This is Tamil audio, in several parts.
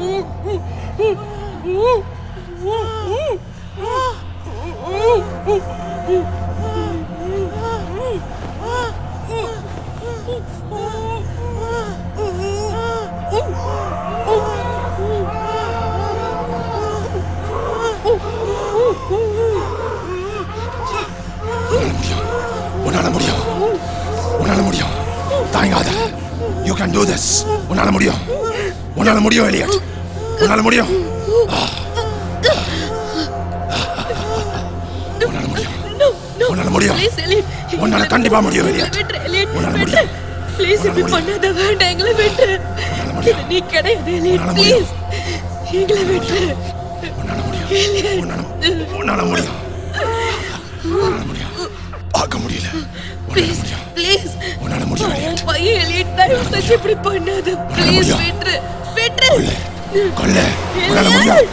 உன்னால முடியும். தாங்காத. You can do this. உன்னால முடியும். எலியட். உன்னால முடியும். உன்னால கண்டிப்பா முடியும் எலியட். உன்னால முடியும். ப்ளீஸ் இப்படி பண்ணாத. வேண்டாம், எங்களை விட்டு. நீ கிடையாது எலியட். ப்ளீஸ் எங்களை விட்டு. உன்னால முடியும். ஆக முடியல. ப்ளீஸ் ப்ளீஸ் உன்னால முடியும் எலியட். பையன் எலியட், தயவு செஞ்சு இப்படி பண்ணாத. ப்ளீஸ் விட்டு. கொல்ல. உன்னால முடியும்.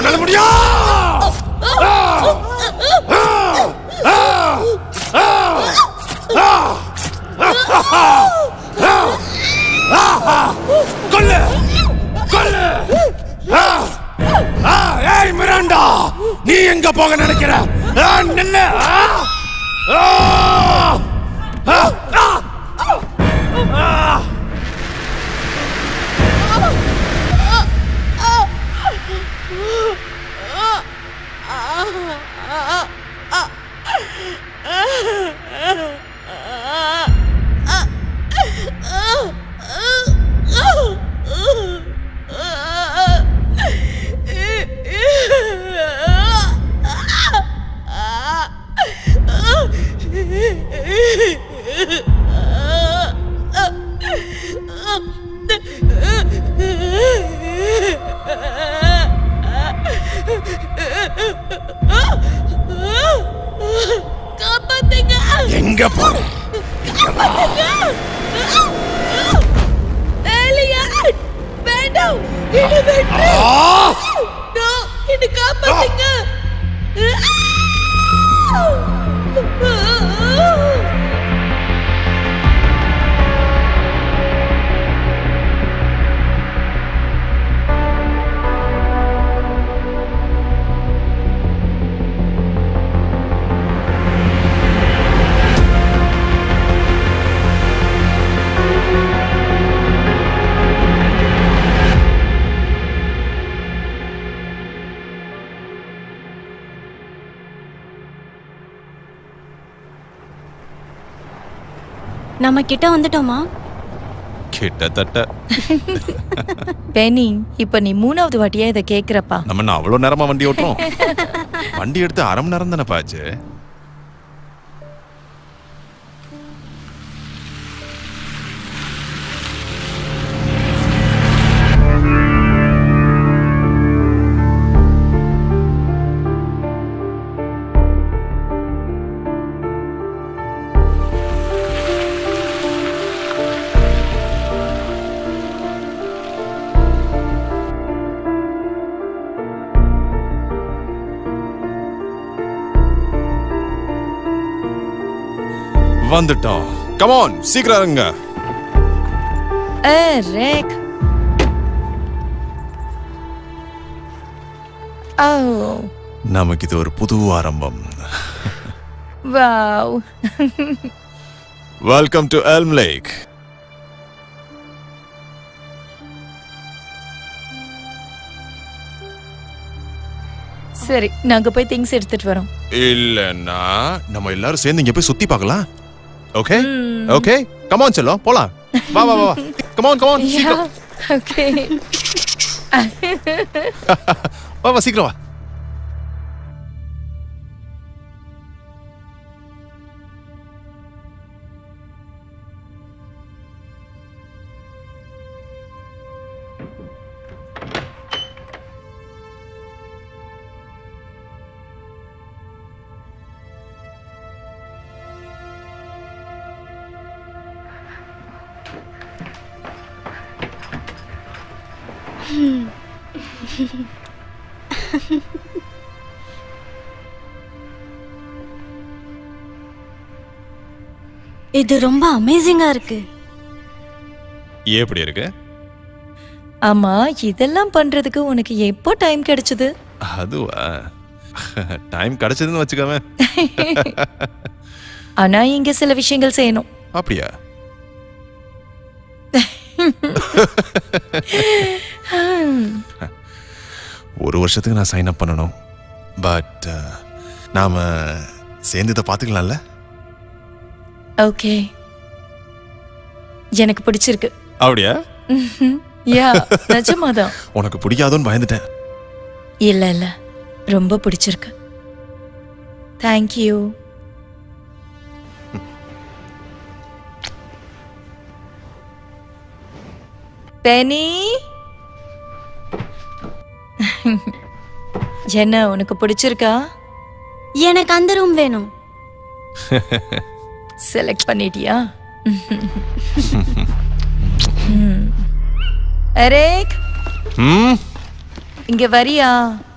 ஏய் மிராண்டா, நீ எங்க போக நினைக்கிற? நில்லு. எங்க போற? எலியட், வேண்டாம். என்ன விட்டு. நோ, என்ன காப்பாத்துங்க. நம்ம கிட்ட வந்துட்டோமா? கிட்டத்தட்ட. பெனி, இப்ப நீ 3வது வாட்டியா இதை கேக்குறப்பா. நம்ம அவ்வளவு நேரமா வண்டி ஓட்டுறோம். வண்டி எடுத்து 1/2 மணி நேரம் தானே பாச்சு. வந்துட்டோம். கம் ஆன், சீக்கிரம் இருங்க. ரேக். நமக்கு இது ஒரு புது ஆரம்பம். Wow. Welcome to Elm Lake. சரி, நாங்க போய் திங்ஸ் எடுத்துட்டு வரோம். இல்லன்னா நம்ம எல்லாரும் சேர்ந்து இங்க போய் சுத்தி பார்க்கலாம். ஓகே ஓகே, கம் ஆன் செல்லம், போலாம். வா வா வா, கம் ஆன் சீக்கிரம். ஓகே. வா வா சீக்கிரம் வா. இது ரொம்ப அமேசிங்கா இருக்கு. எப்படி இருக்கு? ஆமா, இதெல்லாம் பண்றதுக்கு உனக்கு எப்போ டைம் கிடைச்சது? அதுவா, டைம் கிடைச்சதுன்னு வச்சுக்கவே. ஆனா இங்க சில விஷயங்கள் செய்யணும். அப்படியா? ஒரு வருஷத்துக்கு நான் சைன் அப் பண்ணணும். பட் நாம சேர்ந்து இதை பார்த்துக்கலாம்ல? ஓகே, எனக்கு பிடிச்சிருக்கு. அப்படியா? யா, நிஜமாதான். உனக்கு பிடிக்காதோன்னு பயந்துட்டேன். இல்ல இல்ல, ரொம்ப பிடிச்சிருக்கு. தேங்க்யூ. பெனி, என்ன உனக்கு பிடிச்சிருக்கா? எனக்கு அந்த ரூம் வேணும். செலக்ட் பண்ணிட்டியா? எரிக், இங்க வரியா?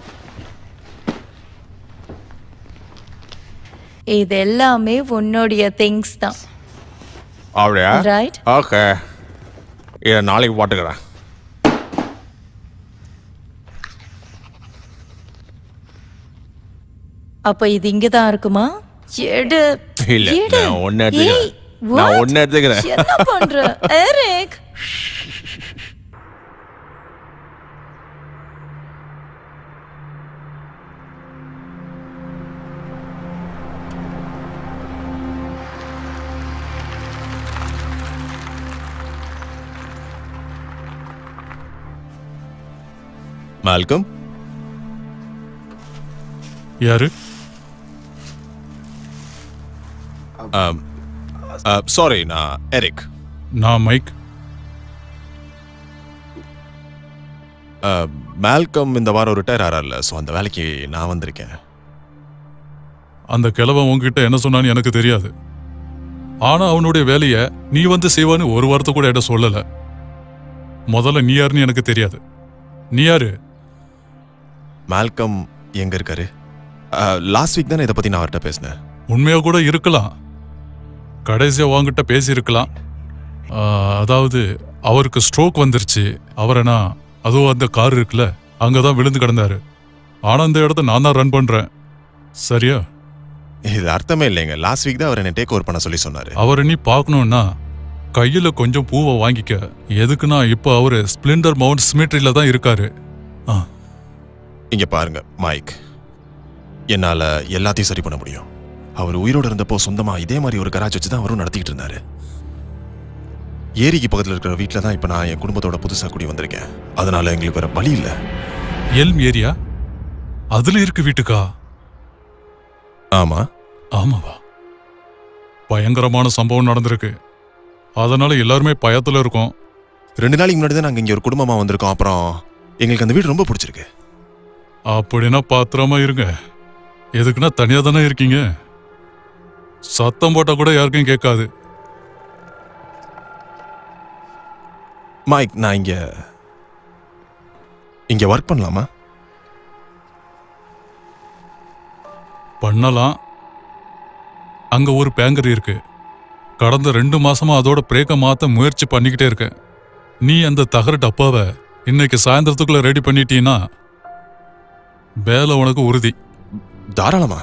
இது எல்லாமே உன்னுடைய திங்ஸ் தான். அப்படியா? ரைட். ஓகே, இதை நாளைக்கு போட்டுக்கிறேன். அப்ப இது இங்கதான் இருக்குமா? எடு. இல்ல, எடு. நான் ஒண்ணு எடுத்துக்கிறேன். ஏய், நான் what? ஒண்ணு எடுத்துக்கிறேன். என்ன பண்ற எரிக்? மால்கம், யாரு? சாரி, நான் எரிக். நான் மைக். மால்கம் இந்த வாரம் ரிட்டையர் ஆறார்ல, ஸோ அந்த வேலைக்கு நான் வந்திருக்கேன். அந்த கிழவன் உன்கிட்ட என்ன சொன்னான்னு எனக்கு தெரியாது. ஆனா அவனுடைய வேலையை நீ வந்து செய்வான்னு ஒரு வாரத்தை கூட என்கிட்ட சொல்லல. முதல்ல நீ யாருன்னு எனக்கு தெரியாது. நீ யாரு? மால்கம் எங்க இருக்காரு? லாஸ்ட் வீக் தானே இதை பத்தி நான் அவர்கிட்ட பேசினேன். உண்மையா கூட இருக்கலாம். கடைசியா வாங்கிட்ட பேசியிருக்கலாம். அதாவது அவருக்கு ஸ்ட்ரோக் வந்துருச்சு. அவரை அதுவும் அந்த கார் இருக்குல்ல, அங்கதான் விழுந்து கிடந்தாரு. ஆனா அந்த இடத்த நான் தான் ரன் பண்றேன். சரியா? இது அர்த்தமே இல்லைங்க. லாஸ்ட் வீக் தான் அவர் என்னை டேக் ஓவர் பண்ண சொல்லி சொன்னாரு. அவரை நீ பார்க்கணும்னா கையில கொஞ்சம் பூவை வாங்கிக்க. எதுக்குன்னா இப்போ அவரு ஸ்பிளெண்டர் மவுண்ட் சிமெட்ரியில தான் இருக்காரு. இங்க பாருங்க மைக், என்னால எல்லாத்தையும் சரி பண்ண முடியும். அவர் உயிரோடு இருந்தப்போ சொந்தமா இதே மாதிரி ஒரு கராஜ் வச்சு தான் அவரும் நடத்திக்கிட்டு இருந்தாரு. ஏரிக்கு பக்கத்தில் இருக்கிற வீட்டில் தான் இப்போ நான் என் குடும்பத்தோட புதுசாக கூடி வந்திருக்கேன். அதனால எங்களுக்கு வேற வழி இல்லை. எல்ம் ஏரியா அதுல இருக்கு வீட்டுக்கா? ஆமா. ஆமாவா? பயங்கரமான சம்பவம் நடந்திருக்கு. அதனால எல்லாருமே பயத்துல இருக்கோம். 2 நாளைக்கு முன்னாடி தான் நாங்கள் இங்கே ஒரு குடும்பமாக வந்திருக்கோம். அப்புறம் எங்களுக்கு அந்த வீடு ரொம்ப பிடிச்சிருக்கு. அப்படின்னா பாத்திரமா இருங்க. எதுக்குன்னா தனியா தானே இருக்கீங்க. சத்தம் போட்டா கூட யாருக்கும் கேட்காது. மைக், நான் இங்க ஒர்க் பண்ணலாமா? பண்ணலாம். அங்க ஒரு பேங்கர் இருக்கு. கடந்த 2 மாசமா அதோட பிரேக்க மாத்த முயற்சி பண்ணிக்கிட்டே இருக்கேன். நீ அந்த தகர டப்பாவை இன்னைக்கு சாயந்தரத்துக்குள்ள ரெடி பண்ணிட்டீன்னா வேலை உனக்கு உறுதி. தாராளமா.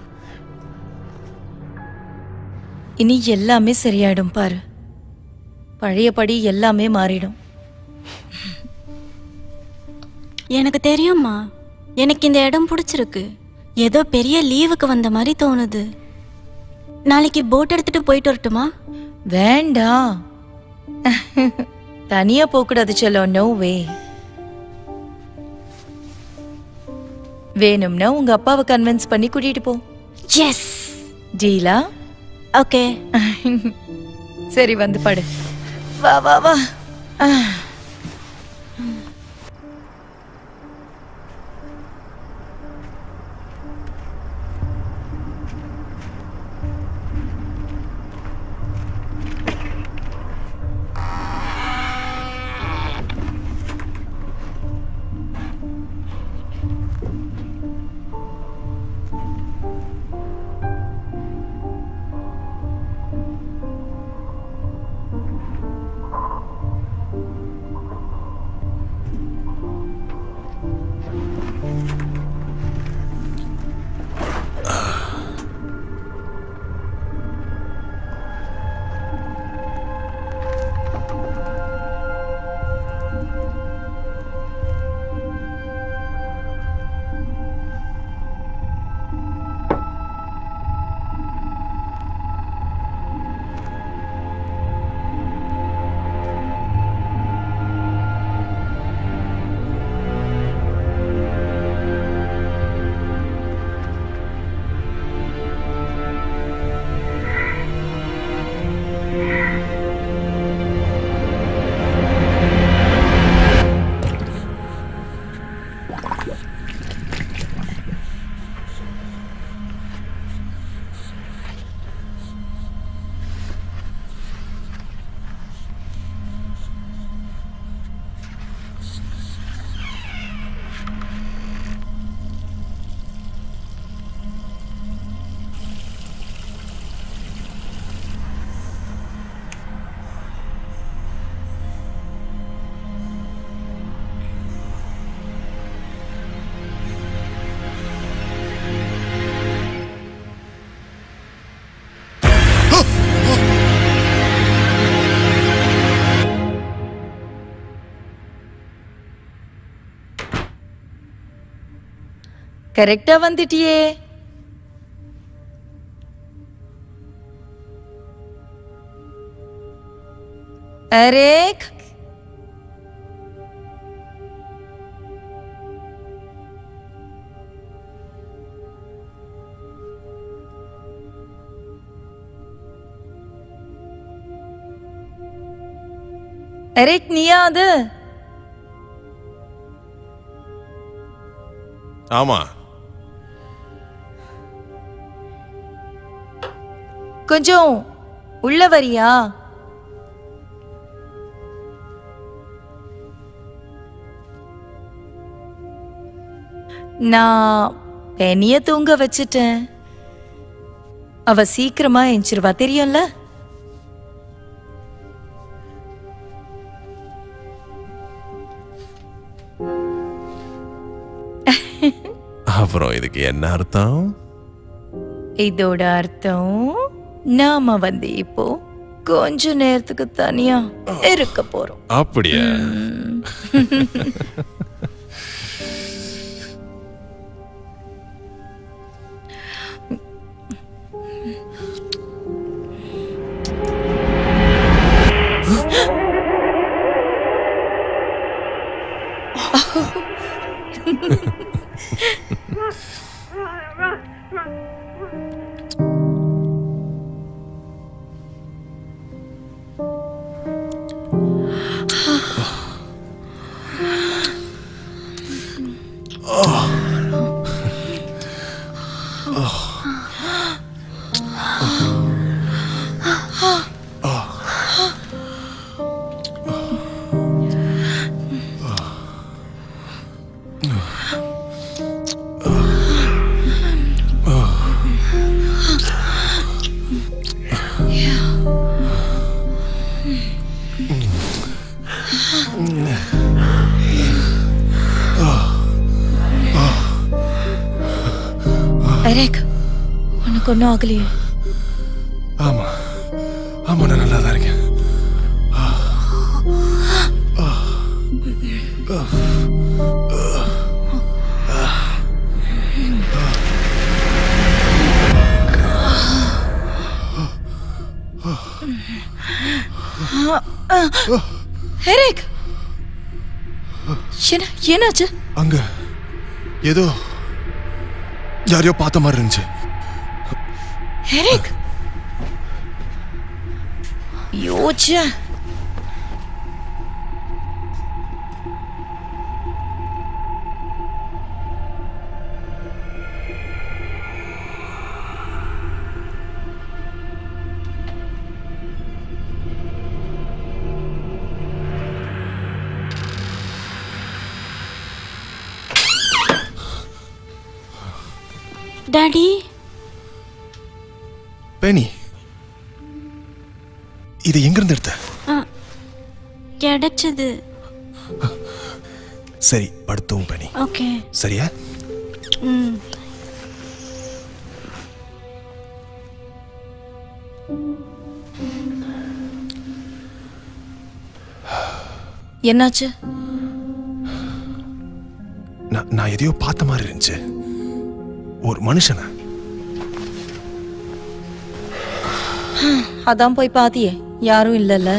இனி எல்லாமே சரியாயிடும் பாரு. பழையபடி எல்லாமே மாறிடும். எனக்கு தெரியும்மா, எனக்கு இந்த இடம் பிடிச்சிருக்கு. ஏதோ பெரிய லீவுக்கு வந்த மாதிரி தோணுது. நாளைக்கு போட் எடுத்துட்டு போயிட்டு வரட்டுமா? வேண்டாம், தனியா போகக்கூடாது செல்லம். No way. வேணும்னா உங்க அப்பாவை கன்வின்ஸ் பண்ணி கூட்டிட்டு போ. எஸ். டீலா? ஓகே. சரி, வந்து படு. வா வா வா. கரெக்டா வந்துட்டியே. அரேக், அரேக் நீயா அது? ஆமா. கொஞ்சம் உள்ள வரியா? நான் பெனிய தூங்க வச்சிட்டேன். அவ சீக்கிரமா எஞ்சிருவா, தெரியும்ல? அப்புறம் இதுக்கு என்ன அர்த்தம்? இதோட அர்த்தம் நாம வந்து இப்போ கொஞ்ச நேரத்துக்கு தனியா இருக்க போறோம். அப்படியா? அரேக், உனக்கு ஒன்றும் ஆகலையே? ஆமா ஆமா, நான் நல்லா தான் இருக்கேன். அரேக், என்னாச்சு? அங்க ஏதோ யாரையோ பார்த்த மாதிரி இருந்துச்சு. அரேக், யோச்சா டாடி. பெனி, இது எங்க இருந்து எடுத்த? கிடைச்சது. சரி, படுத்தும் பெனி. ஓகே. சரியா? என்னாச்சு? நான் எதையோ பார்த்த மாதிரி இருந்துச்சு. ஒரு மனுஷனா? அதான் போய் பாத்தியே, யாரும் இல்லல்ல.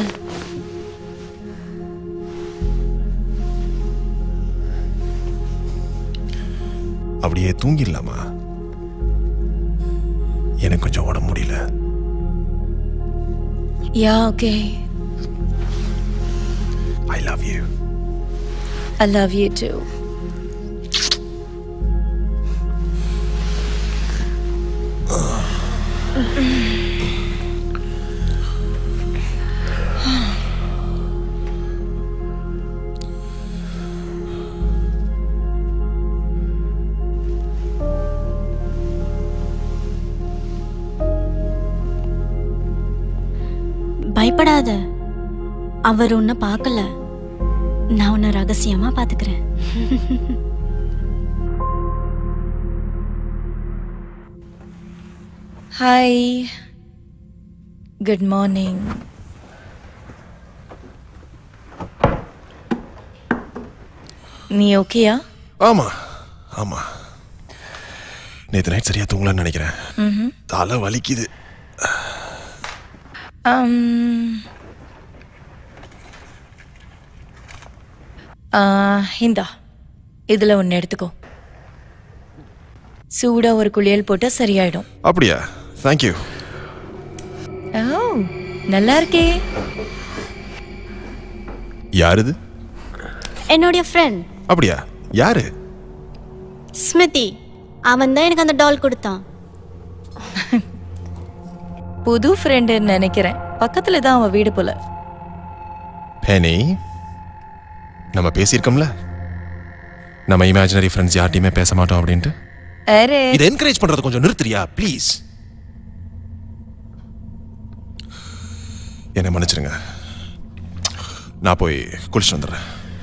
அப்படியே தூங்கிடலாமா? எனக்கு கொஞ்சம் உடம்பு முடியல. Ya, okay. I love you. I love you too. பயப்படாத, அவர் உன்னை பார்க்கல. நான் உன்னை ரகசியமா பாத்துக்கிறேன். Hi, good morning. நீ ஓகேயா? ஆமா ஆமா. நேற்று நைட் சரியா தூங்கலான்னு நினைக்கிறேன். தலை வலிக்குது. இந்தா இதுல ஒன்று எடுத்துக்கோ. சூடா ஒரு குளியல் போட்டா சரியாயிடும். அப்படியா? தேங்க்யூ. ஓ நல்லா இருக்கே. யாரு இது? என்னுடைய ஃப்ரெண்ட். அப்படியா? யாரு? ஸ்மிதி. அவன் தான் எனக்கு அந்த டால் கொடுத்தான். புது ஃப்ரெண்டுன்னு நினைக்கிறேன். பக்கத்துல தான் அவன் வீடு போல. பெனி, நம்ம பேசியிருக்கோம்ல நம்ம இமேஜினரி ஃப்ரெண்ட்ஸ் யார்ட்டையுமே பேச மாட்டோம் அப்படின்ட்டு. அரே இதை என்கரேஜ் பண்றது கொஞ்சம் நிறுத்துறியா ப்ளீஸ்? என்னை மன்னிச்சிருங்க. நான் போய் குளிச்சுட்டு வந்துடுறேன்.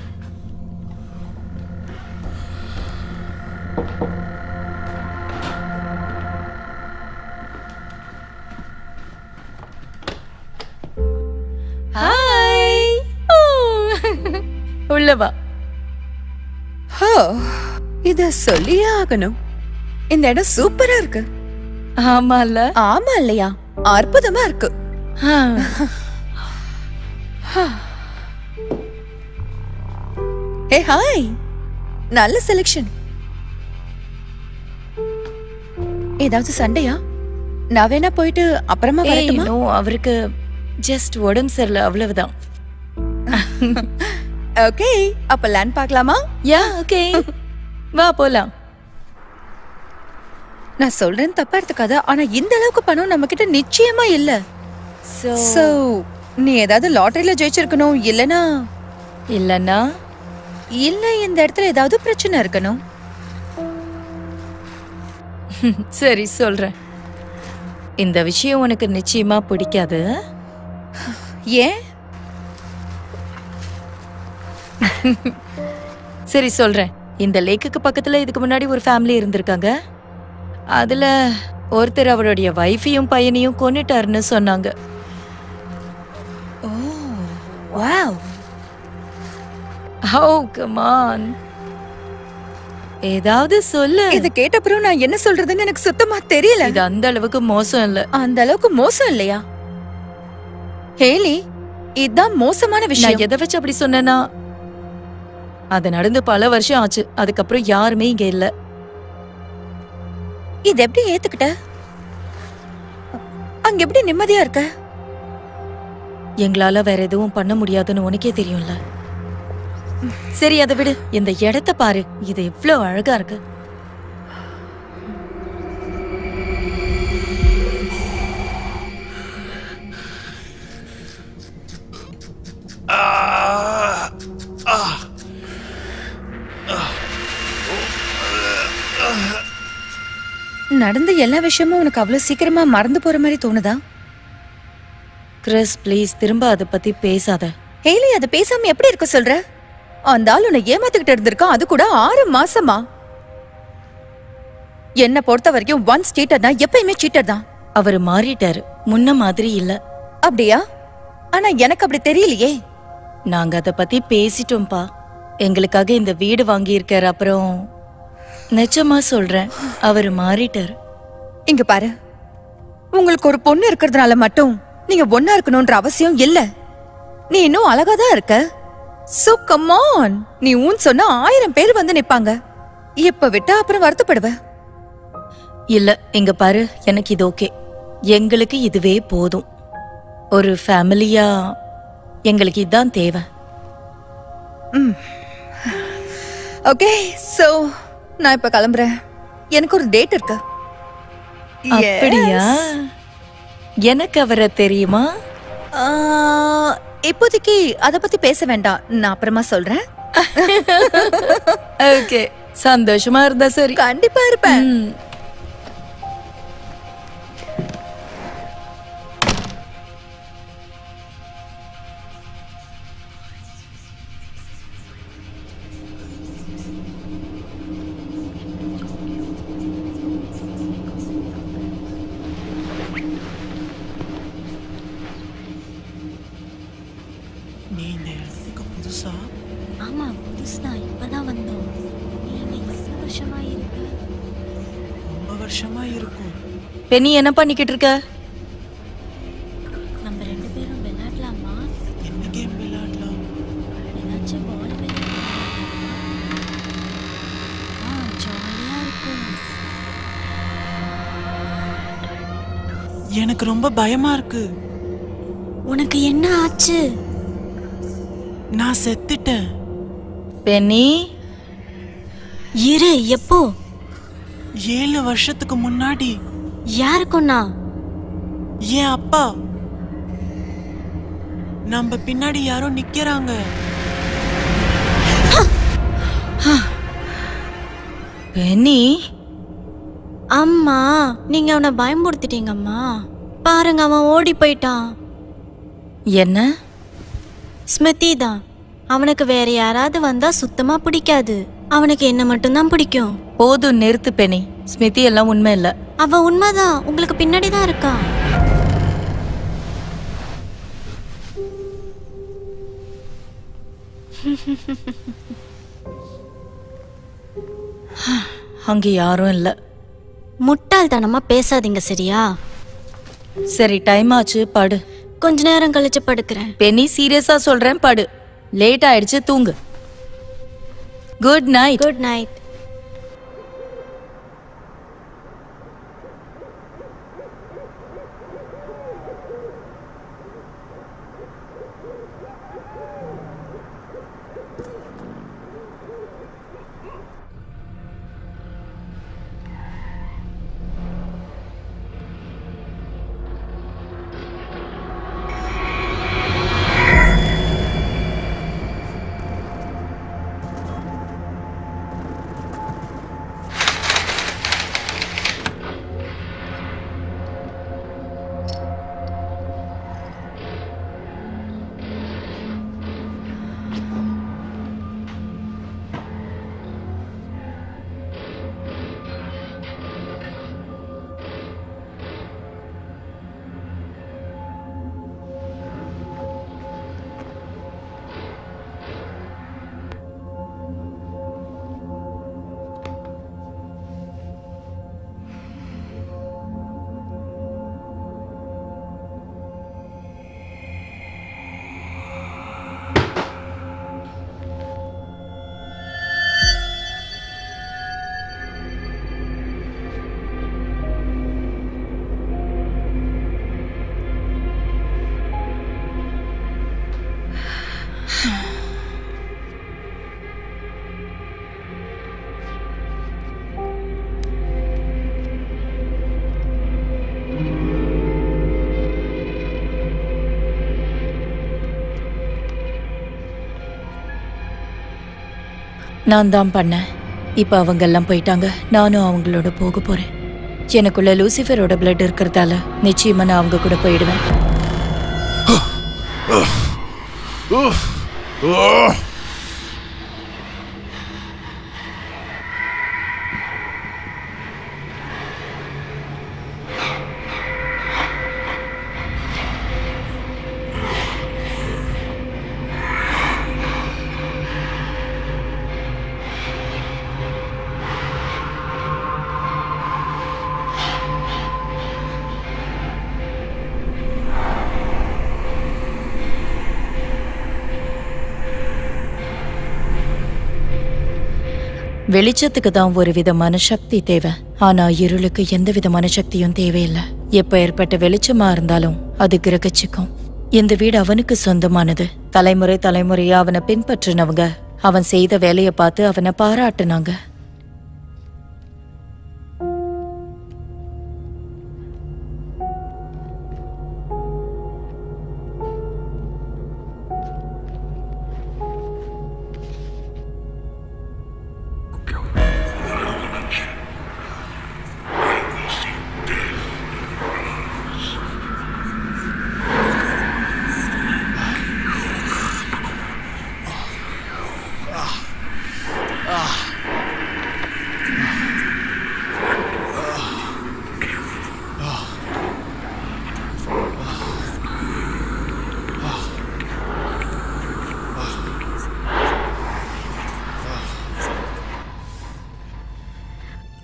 ஹாய். உள்ளவா. ஹோ, இத சொல்லியே ஆகணும். இந்த இடம் சூப்பரா இருக்கு. ஆமால. ஆமா இல்லையா? அற்புதமா இருக்கு. ஹே ஹாய், நல்ல செலக்ஷன். ஏதாவது சண்டையா? நான் வேணா போயிட்டு அப்புறமா வரட்டுமா? நோ, அவருக்கு ஜஸ்ட் உடம்பு சரியில்லை, அவ்வளவுதான். ஓகே, அப்ப லேண்ட் பார்க்கலாமா? யா ஓகே, வா போலாம். நான் சொல்றேன் தப்பா எடுத்துக்காத, ஆனா இந்த அளவுக்கு பணம் நம்ம கிட்ட நிச்சயமா இல்ல. சோ நீ ஏதாவது லாட்டரியில ஜெயிச்சிருக்கணும், இல்லனா இல்ல இந்த இடத்துல ஏதாவது பிரச்சனை இருக்கணும். சரி சொல்றேன். இந்த விஷயம் உனக்கு நிச்சயமா பிடிக்காது. ஏன்? சரி சொல்றேன். இந்த லேக்குக்கு பக்கத்துல இதுக்கு முன்னாடி ஒரு ஃபேமிலி இருந்திருக்காங்க. அதுல ஒருத்தர் அவருடைய வைஃபையும் பையனையும் கொன்னுட்டாருன்னு சொன்னாங்க. Oh wow. Oh come on, ஏதாவது சொல்லு. இத கேட்டப்புறம் நான் என்ன சொல்றதுன்னு எனக்கு சுத்தமா தெரியல. இது அந்த அளவுக்கு மோசம் இல்ல. அந்த அளவுக்கு மோசம் இல்லையா? ஹேலி, இதுதான் மோசமான நான் விஷயம். எதை வச்சு அப்படி சொன்னேன்னா, அது நடந்து பல வருஷம் ஆச்சு. அதுக்கப்புறம் யாருமே இங்க இல்ல. இது எப்படி ஏத்துக்கிட்ட? அங்க எப்படி நிம்மதியா இருக்க? எங்களால வேற எதுவும் பண்ண முடியாதுன்னு உனக்கே தெரியும்ல. சரி அதை விடு. இந்த இடத்த பாரு, இது எவ்வளவு அழகா இருக்கு. நடந்த எல்லா விஷயமும் உனக்கு அவ்வளவு சீக்கிரமா மறந்து போற மாதிரி தோணுதா? கிறிஸ் ப்ளீஸ் திரும்ப அதை பத்தி பேசாத. ஹேலி, அதை பேசாம எப்படி இருக்க சொல்ற? அந்த ஆள் உன்னை ஏமாத்திக்கிட்டு இருந்திருக்கான், அது கூட 6 மாசமா. என்ன பொறுத்த வரைக்கும் ஒன்ஸ் சீட்டர் தான், எப்பயுமே சீட்டர் தான். அவரு மாறிட்டாரு, முன்ன மாதிரி இல்ல. அப்படியா? ஆனா எனக்கு அப்படி தெரியலையே. நாங்க அத பத்தி பேசிட்டோம்பா. எங்களுக்காக இந்த வீடு வாங்கி இருக்காரு. அப்புறம் நிஜமா சொல்றேன், அவரு மாறிட்டாரு. இங்க பாரு, உங்களுக்கு ஒரு பொண்ணு இருக்கிறதுனால மட்டும் நீங்க ஒன்னா இருக்கணும்ன்ற அவசியம் இல்ல. நீ இன்னும் அழகாதான் இருக்க. So come on. நீ ஊன் சொன்னா 1000 பேர் வந்து நிப்பாங்க. இப்ப விட்டா அப்புறம் வருத்தப்படுவ. இல்ல இங்க பாரு, எனக்கு இது ஓகே. எங்களுக்கு இதுவே போதும். ஒரு ஃபேமிலியா எங்களுக்கு இதான் தேவை. ஓகே, சோ நான் இப்ப கிளம்புறேன். எனக்கு ஒரு டேட் இருக்கு. அப்படியா? எனக்கு அவரை தெரியுமா? இப்போதைக்கு அத பத்தி பேச வேண்டாம், நான் அப்புறமா சொல்றேன். ஓகே, சந்தோஷமா இருந்தா சரி. கண்டிப்பா இருப்பேன். ஆமா, புதுசுதான், இப்பதான் வந்தோம். நீங்க எத்தனை வருஷமா இருக்கு? வருஷமா இருக்கும். பெண்ணி என்ன பண்ணிக்கிட்டு இருக்க? நம்ம 2 பேரும் விளையாடலாமா? என்ன கேம் விளையாடலாம்? ஏதாச்சும் பால் ஜாலியா இருக்கும். எனக்கு ரொம்ப பயமா இருக்கு. உனக்கு என்ன ஆச்சு? நான் செத்துட்டேன். பெண்ணி, இரு. எப்போ? 7 வருஷத்துக்கு முன்னாடி. யாருக்கும்னா? என் அப்பா. நம்ம பின்னாடி யாரோ நிக்கிறாங்க. பெண்ணி, அம்மா, நீங்க அவனை பயமுறுத்திட்டீங்கம்மா. பாருங்க, அவன் ஓடி போயிட்டான். என்ன? ஸ்மிருதி தான். அவனுக்கு வேற யாராவது வந்தா சுத்தமா பிடிக்காது. அவனுக்கு என்ன மட்டும்தான் பிடிக்கும். போதும், நிறுத்து பெண்ணி. ஸ்மிருதி எல்லாம் உண்மை இல்ல. அவ உண்மைதான். உங்களுக்கு பின்னாடி தான் இருக்கா. அங்க யாரும் இல்ல. முட்டாள்தனமா பேசாதீங்க, சரியா? சரி, டைம் ஆச்சு, படு. கொஞ்ச நேரம் கழிச்சு படுக்கிறேன். பெண்ணி, சீரியஸா சொல்றேன், படு. லேட் ஆயிடுச்சு, தூங்கு. Good night. Good night. நான் தான் பண்ணேன். இப்ப அவங்க எல்லாம் போயிட்டாங்க. நானும் அவங்களோட போக போறேன். எனக்குள்ள லூசிஃபரோட பிளட் இருக்கிறதால நிச்சயமா நான் அவங்க கூட போயிடுவேன். வெளிச்சத்துக்கு தான் ஒரு விதமான சக்தி தேவை. ஆனா இருளுக்கு எந்த விதமான சக்தியும் தேவையில்லை. எப்ப ஏற்பட்ட வெளிச்சமா இருந்தாலும் அது கிரகிச்சுக்கும். இந்த வீடு அவனுக்கு சொந்தமானது. தலைமுறை தலைமுறையா அவனை பின்பற்றினவங்க அவன் செய்த வேலையை பார்த்து அவனை பாராட்டுனாங்க.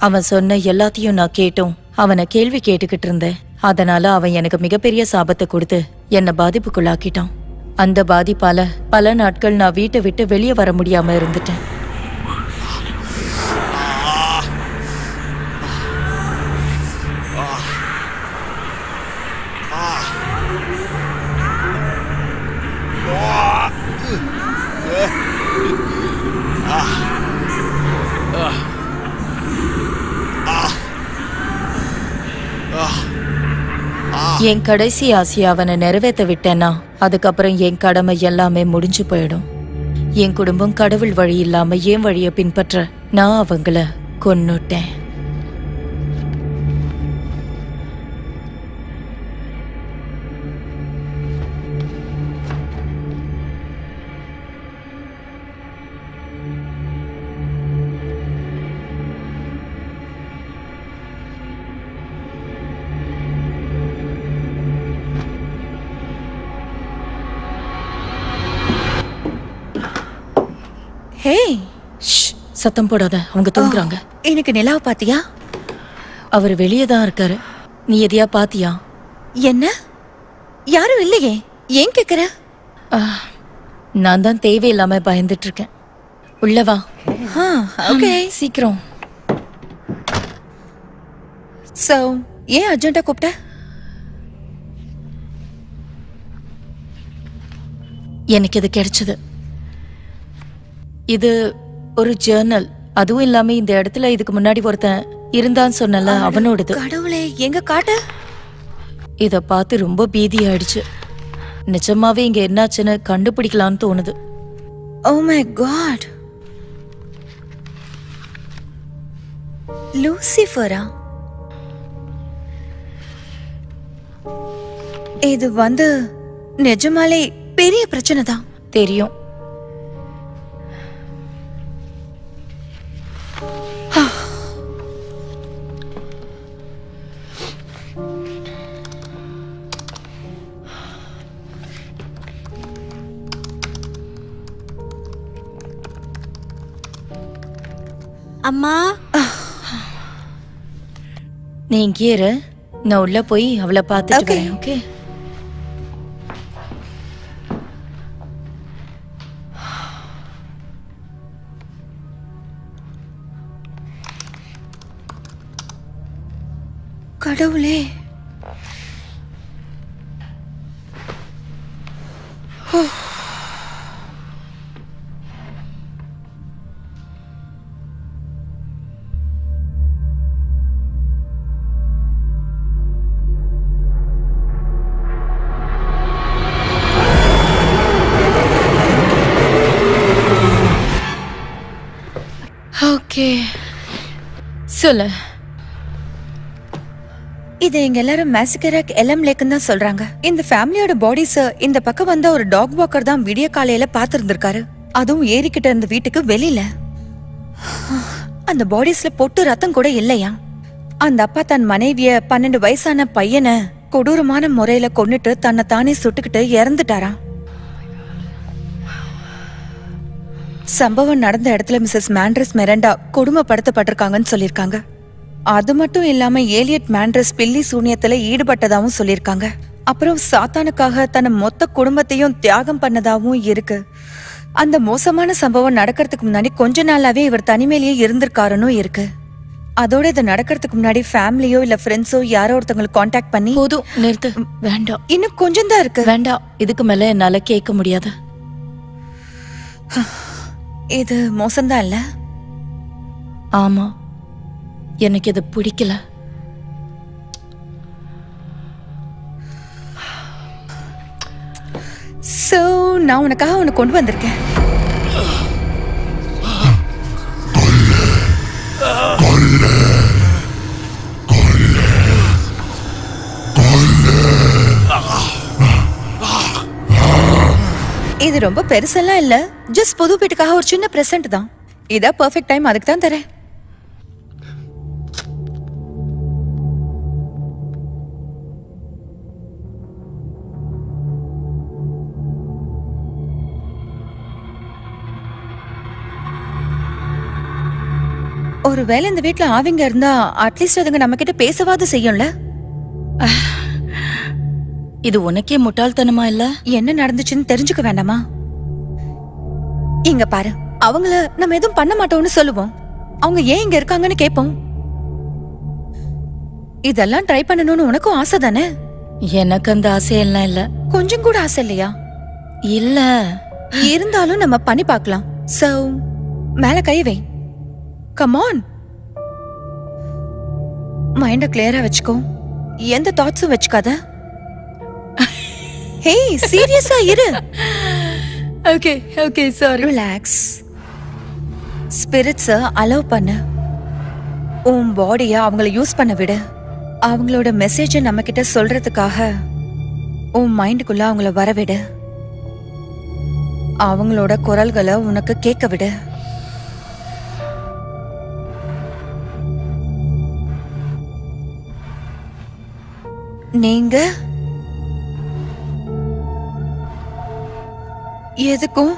அவன் சொன்ன எல்லாத்தையும் நான் கேட்டும் அவனை கேள்வி கேட்டுக்கிட்டு இருந்தேன். அதனால அவன் எனக்கு மிகப்பெரிய சாபத்தை கொடுத்து என்னை பாதிப்புக்குள்ளாக்கிட்டான். அந்த பாதிப்பால பல நாட்கள் நான் வீட்டை விட்டு வெளியே வர முடியாம இருந்துட்டேன். என் கடைசி ஆசையை அவனை நிறைவேற்ற விட்டேன்னா அதுக்கப்புறம் என் கடமை எல்லாமே முடிஞ்சு போயிடும். என் குடும்பம் கடவுள் வழி இல்லாம என் வழியை பின்பற்ற நான் அவங்கள கொன்னுட்டேன். ஹே, சத்தம் போடாத, அவங்க தூங்குறாங்க. எனக்கு நிலாவை பாத்தியா? அவர் வெளியே தான் இருக்காரு. நீ எதையா பாத்தியா? என்ன? யாரும் இல்லையே, ஏன் கேக்குற? நான் தான் தேவையில்லாம பயந்துட்டு இருக்கேன். உள்ளவா. ஓகே, சீக்கிரம். சோ ஏன் அர்ஜென்ட்டா கூப்பிட்ட? எனக்கு இது கிடைச்சது. இது ஒரு ஜர்னல். அதுவும் இல்லாம இந்த இடத்துல இதுக்கு முன்னாடி ஒருத்தன் இருந்தான்னு சொன்னல, அவனோடது. கடவுளே, எங்க காட்டு. இத பார்த்து ரொம்ப பீதி ஆயிடுச்சு. நிஜமாவே இங்க என்னாச்சுன்னு கண்டுபிடிக்கலாம்னு தோணுது. ஓ மை காட், லூசிஃபரா? இது நிஜமாலே பெரிய பிரச்சனை தான். தெரியும். அம்மா, நீ இங்கே இரு, நான் உள்ள போய் அவளை பார்த்துட்டு வரேன். ஓகே? கடவுளே, ஓகே, சொல்லு. இதை எங்க எல்லாரும் மேசிகராக் எலம் லேக்குன்னு தான் சொல்றாங்க. இந்த ஃபேமிலியோட பாடிஸ் இந்த பக்கம் வந்த ஒரு டாக் வாக்கர் தான் விடிய காலையில பாத்துருந்திருக்காரு. அதுவும் ஏறிக்கிட்ட இருந்த வீட்டுக்கு வெளியில. அந்த பாடிஸ்ல பொட்டு ரத்தம் கூட இல்லையா. அந்த அப்பா தன் மனைவிய 12 வயசான பையனை கொடூரமான முறையில கொன்னுட்டு தன்னை தானே சுட்டுக்கிட்டு இறந்துட்டாராம். சம்பவம் நடந்த இடத்துல மிஸ்ஸஸ் மேண்ட்ரஸ் மெரண்டா கொடுமைப்படுத்தப்பட்டிருக்காங்கன்னு சொல்லிருக்காங்க. அது மட்டும் இல்லாம ஏலியட் மேண்ட்ரஸ் பில்லி சூனியத்துல ஈடுபட்டதாவும் சொல்லிருக்காங்க. அப்புறம் சாத்தானுக்காக தன்னை மொத்த குடும்பத்தையும் தியாகம் பண்ணதாவும் இருக்கு. அந்த மோசமான சம்பவம் நடக்கிறதுக்கு முன்னாடி கொஞ்ச நாளாவே இவர் தனிமையிலேயே இருந்திருக்காருன்னு இருக்கு. அதோட இது நடக்கிறதுக்கு முன்னாடி ஃபேமிலியோ இல்ல ஃப்ரெண்ட்ஸோ யாரோ ஒருத்தங்களுக்கு கான்டாக்ட் பண்ணி போதும், நிறுத்து. வேண்டாம், இன்னும் கொஞ்சம் தான் இருக்கு. வேண்டாம், இதுக்கு மேல என்னால கேட்க முடியாது. இது மோசம்தான் இல்ல? ஆமா, எனக்கு இது பிடிக்கல. சோ நான் உனக்காக ஒன்னு கொண்டு வந்திருக்கேன். இது ரொம்ப பெருசெல்லாம் இல்ல, ஜஸ்ட் புது வீட்டுக்காக ஒரு சின்ன பிரசன்ட் தான். இதான் பெர்ஃபெக்ட் டைம், அதுக்கு தான் தரேன். ஒருவேளை இந்த வீட்ல ஆவிங்க இருந்தா அட்லீஸ்ட் அதுங்க நம்ம கிட்ட பேசவாது செய்யும்ல. இது உனக்கே முட்டாள்தனமா இல்ல? என்ன நடந்துச்சுன்னு தெரிஞ்சுக்க வேண்டாமா? இங்க பாரு, அவங்கள நம்ம எதுவும் பண்ண மாட்டோம்னு சொல்லுவோம். அவங்க ஏன் இங்க இருக்காங்கன்னு கேட்போம். இதெல்லாம் ட்ரை பண்ணணும்னு உனக்கும் ஆசை தானே? எனக்கு அந்த ஆசையெல்லாம் இல்ல. கொஞ்சம் கூட ஆசை இல்லையா? இல்ல. இருந்தாலும் நம்ம பண்ணி பார்க்கலாம். சோ மேல கை வை. Come on. மைண்ட கிளியரா வச்சுக்கோ. எந்த தாட்ஸும் வச்சுக்காத. ஹே, சீரியஸா இரு. Okay okay sorry. Relax. Spirits allow பண்ணு. உன் பாடிய அவங்கள யூஸ் பண்ண விடு. அவங்களோட மெசேஜ நம்ம கிட்ட சொல்றதுக்காக உன் மைண்டுக்குள்ள அவங்கள வரவிடு. அவங்களோட குரல்களை உனக்கு கேட்க விடு. நீங்க எதுக்கும்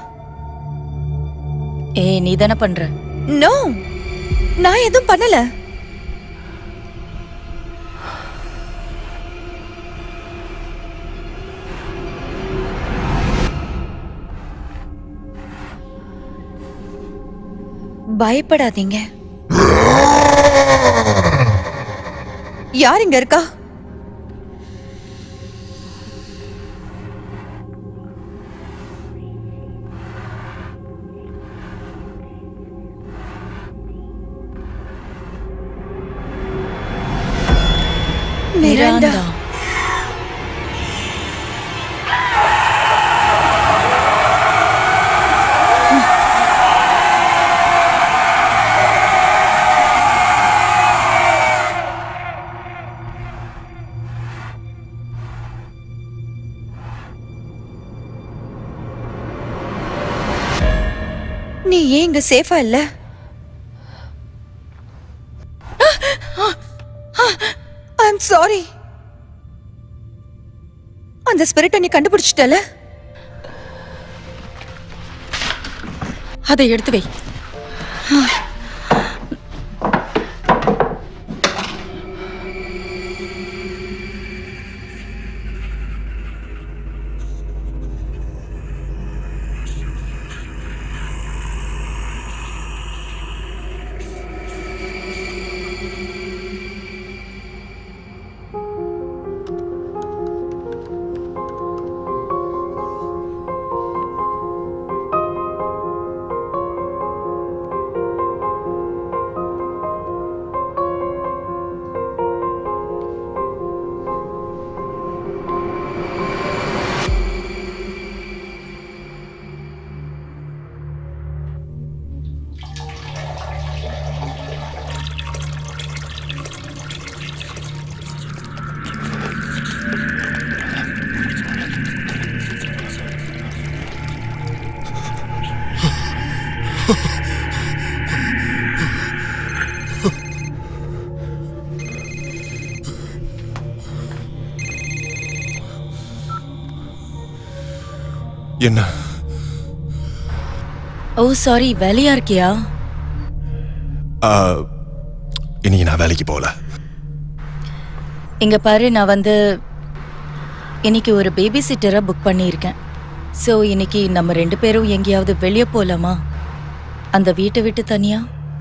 நீ தானே பண்ற? நோ, நான் எதுவும் பண்ணல. பயப்படாதீங்க. யார் இங்க இருக்கா? மிராண்டா. நீ ஏன் இங்க சேஃபா இல்ல? I'm sorry. அந்த ஸ்பிரிட்டை நீ கண்டுபிடிச்சிட்டல? அதை எடுத்து வை. என்ன? ஓ சாரி, வேலையா இருக்கியா? இன்னைக்கு நான் வேலைக்கு போகல. இங்க பாரு, நான் இன்னைக்கு ஒரு பேபி சிட்டரை புக் பண்ணியிருக்கேன். ஸோ இன்னைக்கு நம்ம 2 பேரும் எங்கேயாவது வெளியே போகலாமா? அந்த வீட்டை விட்டு தனியா?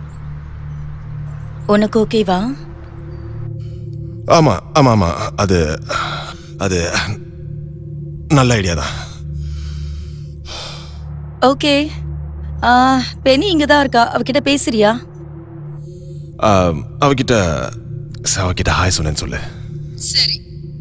உனக்கு ஓகேவா? ஆமா ஆமா ஆமா, அது அது நல்ல ஐடியா தான். ஓகே. பெனி இங்க தான் இருக்கா, அவகிட்ட பேசுறியா? அவகிட்ட ஹாய் சொன்னேன்னு சொல்லு. சரி.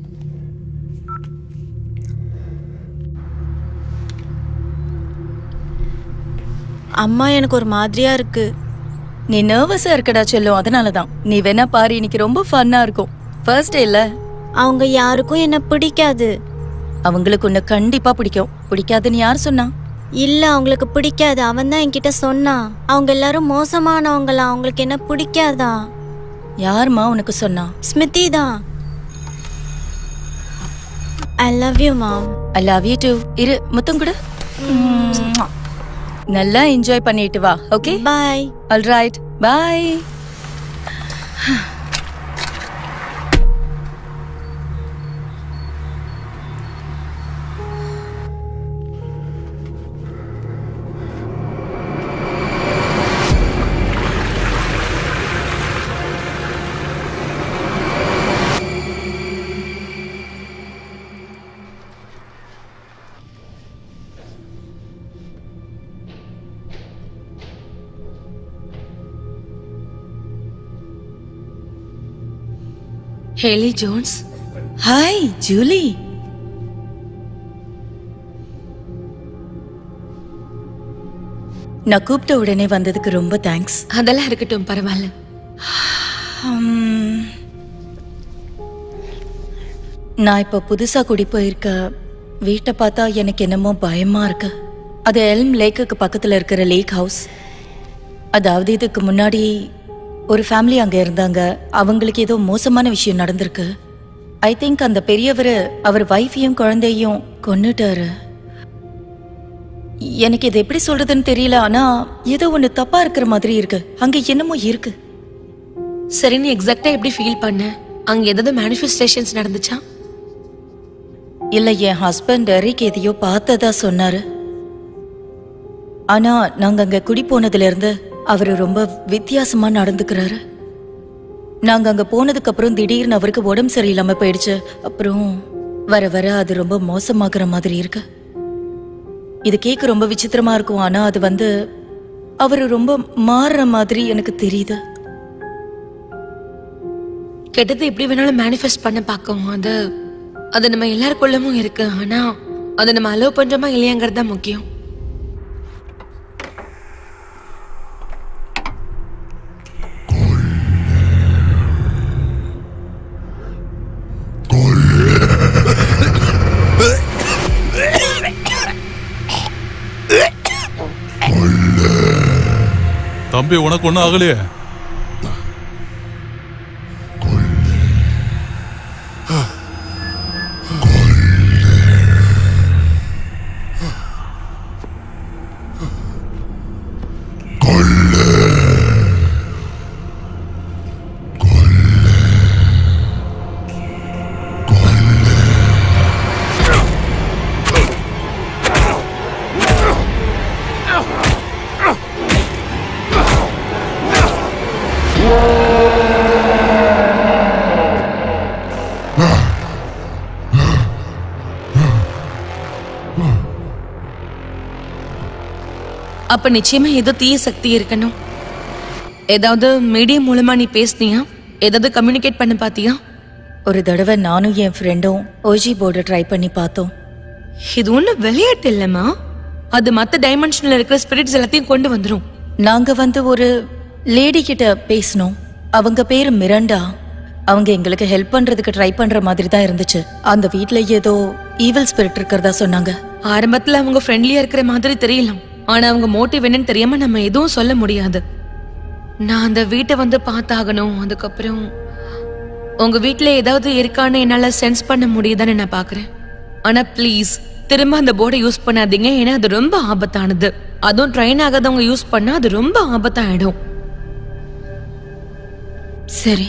அம்மா, எனக்கு ஒரு மாதிரியா இருக்கு. நீ நர்வஸா இருக்கடா செல்லும், அதனாலதான். நீ வேணா பாரு, இன்னைக்கு ரொம்ப ஃபன்னா இருக்கும். ஃபர்ஸ்ட் டே இல்ல. அவங்க யாருக்கும் என்ன பிடிக்காது. அவங்களுக்கு உன்னை கண்டிப்பா பிடிக்கும். பிடிக்காதுன்னு யார் சொன்னா? இல்ல, அவங்களுக்கு பிடிக்காது. அவன் தான் என்கிட்ட சொன்னான். அவங்க எல்லாரும் மோசமானவங்களா, அவங்களுக்கு என்ன பிடிக்காதா? யாருமா உனக்கு சொன்னா? ஸ்மிருதி தான். I love you mom. I love you too. இரு, முத்தம் கொடு. நல்லா என்ஜாய் பண்ணிட்டு வா. Okay, bye. Alright, bye. Haley Jones. Hi Julie. நான் கூப்பிட்ட உடனே வந்ததுக்கு ரொம்ப தேங்க்ஸ். அதெல்லாம் இருக்கட்டும், பரவாயில்ல. நான் இப்ப புதுசா குடி போயிருக்க வீட்டை பார்த்தா எனக்கு என்னமோ பயமா இருக்கு. அது எல்ம் லேக்குக்கு பக்கத்துல இருக்கிற லேக் ஹவுஸ். அதாவது இதுக்கு முன்னாடி ஒரு ஃபேமிலி அங்க இருந்தாங்க. அவங்களுக்கு ஏதோ மோசமான விஷயம் நடந்திருக்கு. ஐ திங்க் அந்த பெரியவர் அவர் வைஃபையும் குழந்தையும் கொன்னுட்டாரு. எனக்கு இது எப்படி சொல்றதுன்னு தெரியல. ஆனா ஏதோ ஒண்ணு தப்பா இருக்கிற மாதிரி இருக்கு. அங்க என்னமோ இருக்கு. சரி, நீ எக்ஸாக்டா எப்படி ஃபீல் பண்ண? அங்க ஏதாவது மேனிஃபெஸ்டேஷன்ஸ் நடந்துச்சா? இல்ல, என் ஹஸ்பண்ட் எரிக் எதையோ பார்த்ததா சொன்னாரு. ஆனா நாங்க அங்க குடி போனதுல இருந்து அவரு ரொம்ப வித்தியாசமா நடந்துக்கிறாரு. நாங்க அங்க போனதுக்கு அப்புறம் திடீர்னு அவருக்கு உடம்பு சரியில்லாம போயிடுச்சு. அப்புறம் வர வர அது ரொம்ப மோசமாகிற மாதிரி இருக்கு. இது கேட்க ரொம்ப விசித்திரமா இருக்கும். ஆனா அது அவரு ரொம்ப மாறுற மாதிரி எனக்கு தெரியுது. கெட்டது எப்படி வேணாலும் மேனிஃபெஸ்ட் பண்ண பார்க்கும். அது நம்ம எல்லாருக்குள்ளமும் இருக்கு. ஆனா அதை நம்ம அலோவ் பண்றோமா இல்லையாங்கிறது தான் முக்கியம். தம்பி, உனக்கு ஒன்றும் ஆகலையே? அப்ப நிச்சயமா ஏதோ தீய சக்தி இருக்கணும். ஏதாவது மீடியம் மூலமா நீ பேசுனியா? ஏதாவது கம்யூனிகேட் பண்ண பாத்தியா? ஒரு தடவை நானும் என் ஃப்ரெண்டும் ஓஜி போர்டு ட்ரை பண்ணி பார்த்தோம். இது ஒன்றும் விளையாட்டு இல்லைம்மா. அது மற்ற டைமென்ஷன்ல இருக்கிற ஸ்பிரிட்ஸ் எல்லாத்தையும் கொண்டு வந்துரும். நாங்க ஒரு லேடி கிட்ட பேசணும். அவங்க பேரு மிரண்டா. அவங்க எங்களுக்கு ஹெல்ப் பண்றதுக்கு ட்ரை பண்ற மாதிரி தான் இருந்துச்சு. அந்த வீட்ல ஏதோ ஈவில் ஸ்பிரிட் இருக்கிறதா சொன்னாங்க. ஆரம்பத்துல அவங்க ஃப்ரெண்ட்லியா இருக்கிற மாதிரி தெரியலாம். ஆனா அவங்க மோட்டிவ் என்னன்னு தெரியாம நம்ம எதுவும் சொல்ல முடியாது. நான் அந்த வீட்டை பார்த்தாகணும். அதுக்கப்புறம் உங்க வீட்டுல ஏதாவது இருக்கான்னு என்னால சென்ஸ் பண்ண முடியுதான்னு நான் பாக்குறேன். ஆனா ப்ளீஸ் திரும்ப அந்த போர்டை யூஸ் பண்ணாதீங்க. ஏன்னா அது ரொம்ப ஆபத்தானது. அதுவும் ட்ரெயின் ஆகாதவங்க யூஸ் பண்ணா அது ரொம்ப ஆபத்தாயிடும். சரி.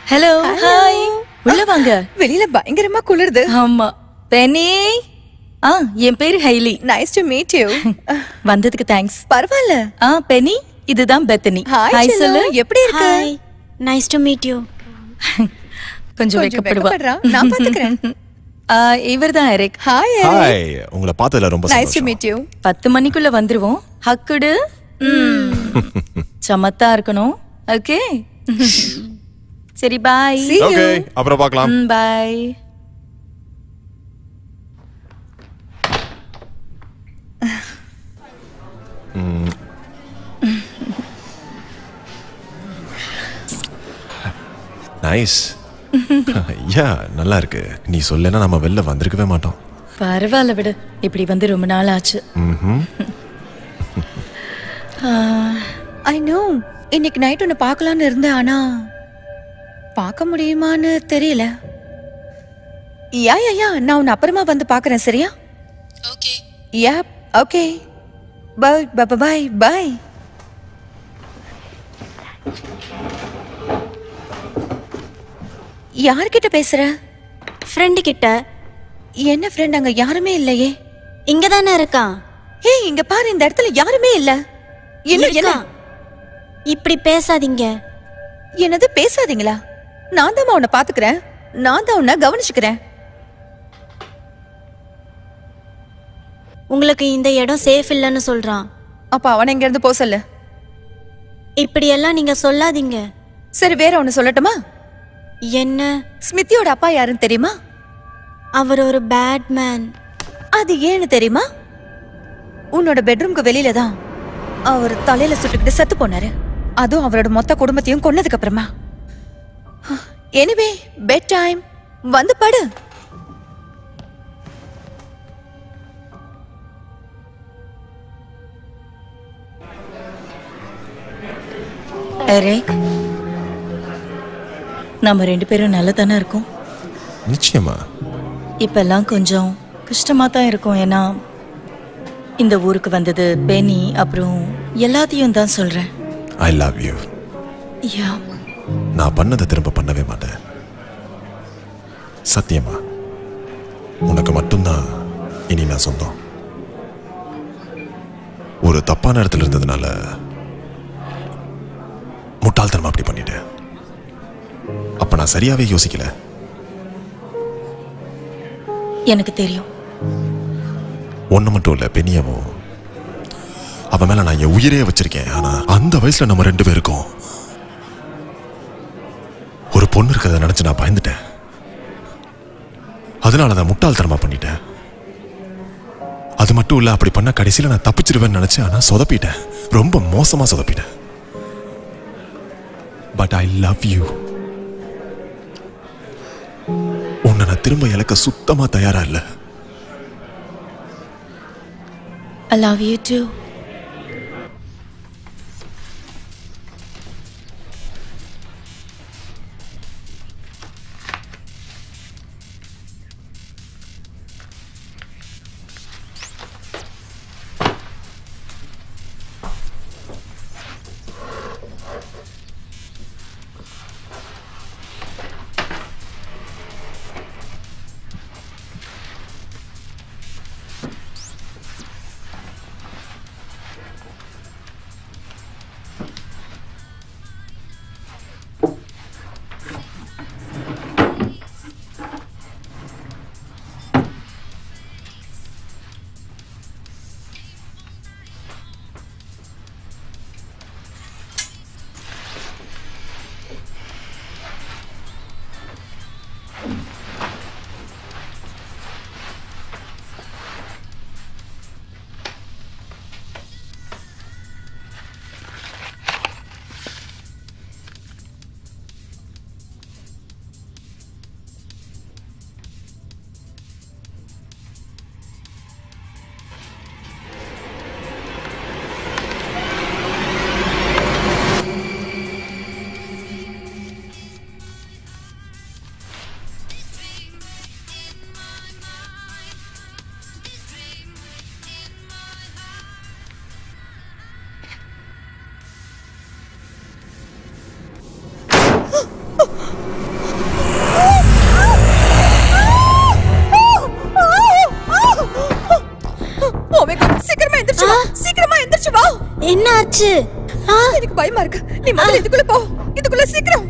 ஹலோ ஹாய் உள்ள வாங்க. வெளியில பயங்கரமா குளிருது. ஆமா பெனி. என் பேரு Hailey. Nice to meet you. வந்ததுக்கு தேங்க்ஸ். பரவாயில்ல. பெனி இதுதான் பெத்தனி. ஹாய் சொல்லு. எப்படி இருக்கு? Hi nice to meet you. கொஞ்சம் வெக்கப்படுவா. நான் பாத்துக்கிறேன். இவர்தான் எரிக். ஹாய் ஹாய், உங்களை பார்த்ததுல ரொம்ப நைஸ் டு சந்தோஷம். Meet you. 10 மணிக்குள்ள வந்துருவோம். ஹக்குடு சமத்தா இருக்கணும். ஓகே சரி பாய். ஓகே, அப்புறம் பார்க்கலாம். பாய். நைஸ். யா, நல்லா இருக்கு. நீ சொல்லனா நம்ம வெளில வந்திருக்கவே மாட்டோம். பரவாயில்ல விடு. இப்படி வந்து ரொம்ப நாள் ஆச்சு. I know. இன்னைக்கு நைட் உன்னை பார்க்கலான்னு இருந்தேன், ஆனா பார்க்க முடியுமான்னு தெரியல. யா நான் உன்னை அப்புறமா வந்து பார்க்கறேன். சரியா? Okay. Ya okay. Bye bye bye bye. யார்கிட்ட பேசுற? ஃப்ரெண்டு கிட்ட. என்ன ஃப்ரெண்ட்? அங்க யாருமே இல்லையே. இங்க தானே இருக்கான். ஏய் இங்க பாரு, இந்த இடத்துல யாருமே இல்ல. என்ன? இப்படி பேசாதீங்க. என்னது பேசாதீங்களா? நான் தான் உன்னை பாத்துக்கிறேன். நான் தான் உன்னை கவனிச்சுக்கிறேன். உங்களுக்கு இந்த இடம் சேஃப் இல்லைன்னு சொல்றான். அப்ப அவனை இங்க இருந்து போ சொல்லு. இப்படியெல்லாம் நீங்க சொல்லாதீங்க. சரி, வேற ஒன்னு சொல்லட்டுமா? என்ன? ஸ்மித்தியோட அப்பா யாருன்னு தெரியுமா? அவர் ஒரு பேட் மேன். அது ஏன்னு தெரியுமா? உன்னோட பெட்ரூம்க்கு வெளியில தான் அவர் தலையில சுட்டுக்கிட்டு செத்து போனாரு. அதுவும் அவரோட மொத்த குடும்பத்தையும் கொன்னதுக்கு அப்புறமா. Anyway bed time. வந்து படு. எரிக், நம்ம 2 பேரும் நல்லா தானே இருக்கோம். நிச்சயமா. இப்பெல்லாம் கொஞ்சம் கஷ்டமா தான் இருக்கும். ஏன்னா இந்த ஊருக்கு வந்தது பெனி, அப்புறம் எல்லாத்தையும் தான் சொல்றேன். I love you. யா. நான் பண்ணதை திரும்ப பண்ணவே மாட்டேன். சத்தியமா. உனக்கு மட்டும்தான் இனி நான் சொந்தம். ஒரு தப்பான இடத்துல இருந்ததுனால முட்டாள்தனமா அப்படி பண்ணிட்டேன். அப்ப நான் சரியாவே யோசிக்கல. எனக்கு தெரியும். ஒண்ணு மட்டும் இல்ல, பெனியவும் அவன் மேல நான் என் உயிரே வச்சிருக்கேன். ஆனா அந்த வயசுல நம்ம 2 பேருக்கும் ஒரு பொண்ணு இருக்கிறத நினைச்சு நான் பயந்துட்டேன். அதனால நான் முட்டாள்தனமா பண்ணிட்டேன். அது மட்டும் இல்ல, அப்படி பண்ண கடைசியில நான் தப்பிச்சிருவேன்னு நினைச்சேன். ஆனா சொதப்பிட்டேன். ரொம்ப மோசமா சொதப்பிட்டேன். But I love you. உன்னை நான் திரும்ப இழக்க சுத்தமா தயாரா இல்ல. I love you too. என்னாச்சு? எனக்கு பயமா இருக்கு. நீ முதல்ல இதுக்குள்ள போ. இதுக்குள்ள சீக்கிரம்.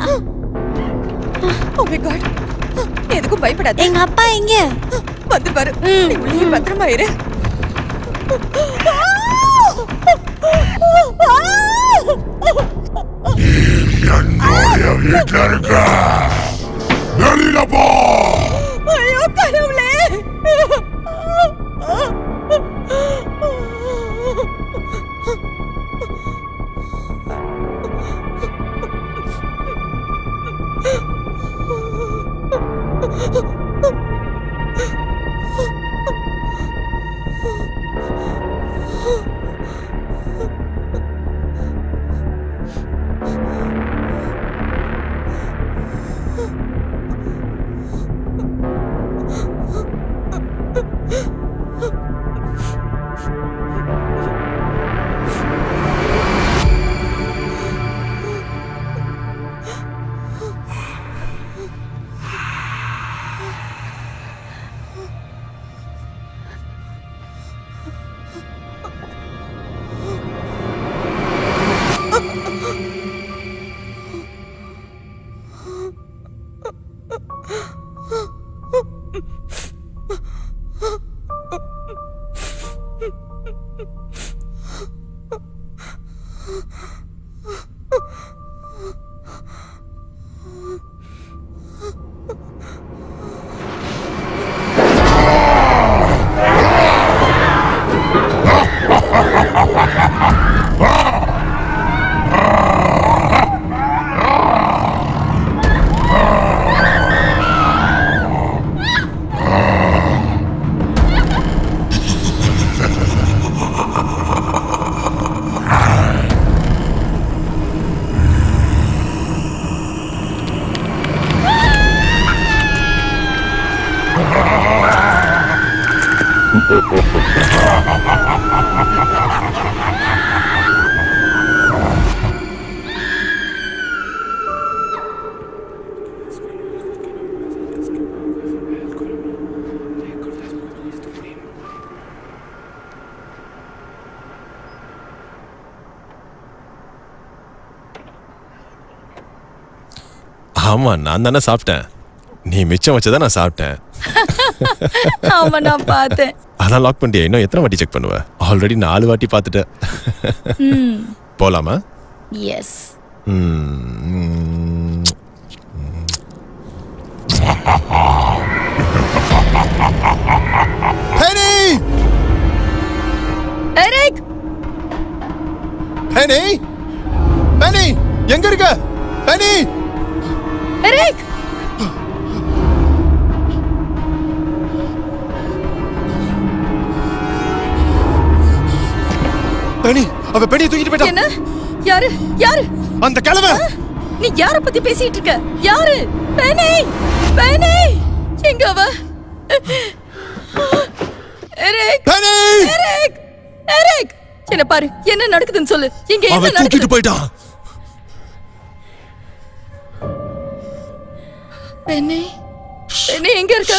Oh my God. எதுக்கும் பயப்படாத. எங்க அப்பா எங்க? வந்து பாரு. நீ உள்ளே பத்திரமா இரு. என்னுடைய வீட்டுல இருக்க வெளியில போ. ஐயோ கடவுளே. ஆமா, நான் தானே சாப்பிட்டேன். நீ மிச்சம் வச்சதான் நான் சாப்பிட்டேன். ஆமா, நான் பார்த்தேன். அதான் லாக் பண்ணிட்டியா? இன்னும் எத்தனை வாட்டி செக் பண்ணுவ? ஆல்ரெடி 4 வாட்டி பார்த்துட்டேன். போலாமா? Yes. Penny! Eric! Penny! Penny! எங்க இருக்க? Penny! எரிக்! Penny! அவ பெனியை தூக்கிட்டு போயிட்டா. என்ன? யாரு? யாரு? அந்த கிழவன். நீ யார பத்தி பேசிட்டு இருக்க? யாரு? பெனி! பெனி! எங்க அவ? எரிக்! Penny! எரிக்! எரிக்! என்ன பாரு, என்ன நடக்குதுன்னு சொல்லு. இங்க என்ன அவ நடக்குது? தூக்கிட்டு போயிட்டான். பெனி! பெனி எங்க இருக்க?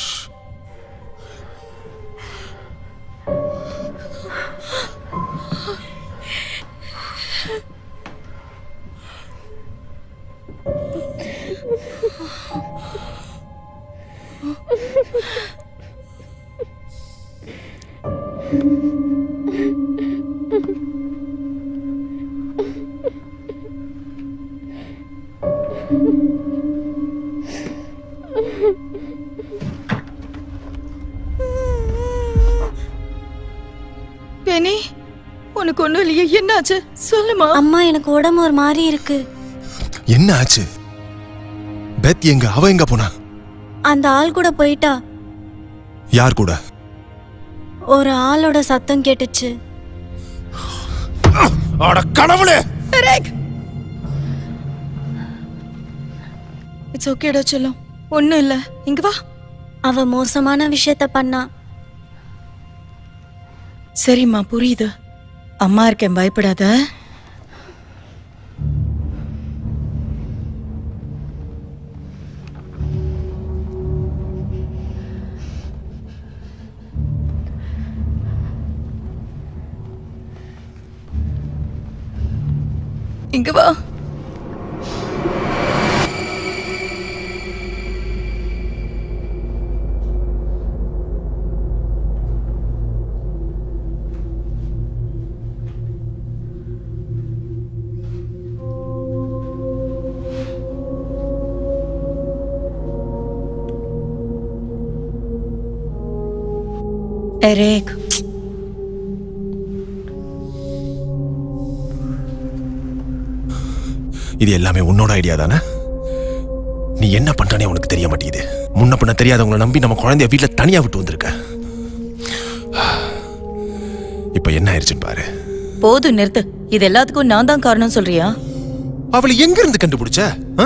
பெனி, உனக்கு ஒண்ணும் இல்லையே? என்னாச்சு சொல்லுமா. அம்மா, எனக்கு உடம்பு ஒரு மாதிரி இருக்கு. என்ன ஆச்சு? பெத் எங்க? அவ எங்க போனா? அந்த ஆள் கூட போயிட்டா. யார் கூட? ஒரு ஆளோட சத்தம் கேட்டுச்சு. அட கடவுளே! எரிக்! இட்ஸ் ஓகேடா செல்லம், ஒண்ணும் இல்ல. இங்க வா. அவ மோசமான விஷயத்த பண்ணா. சரிம்மா, புரியுது. அம்மா இருக்கேன், பயப்படாத. இங்க வா. எரிக், இது எல்லாமே உன்னோட ஐடியா தானே? நீ என்ன பண்றனே உனக்கு தெரிய மாட்டேங்குது. முன்ன பின்ன தெரியாதவங்களை நம்பி நம்ம குழந்தைய வீட்டுல தனியா விட்டு வந்திருக்க. இப்ப என்ன ஆயிடுச்சுன்னு பாரு. போதும் நிறுத்து. இது எல்லாத்துக்கும் நான் தான் காரணம் சொல்றியா? அவளை எங்க இருந்து கண்டுபிடிச்ச?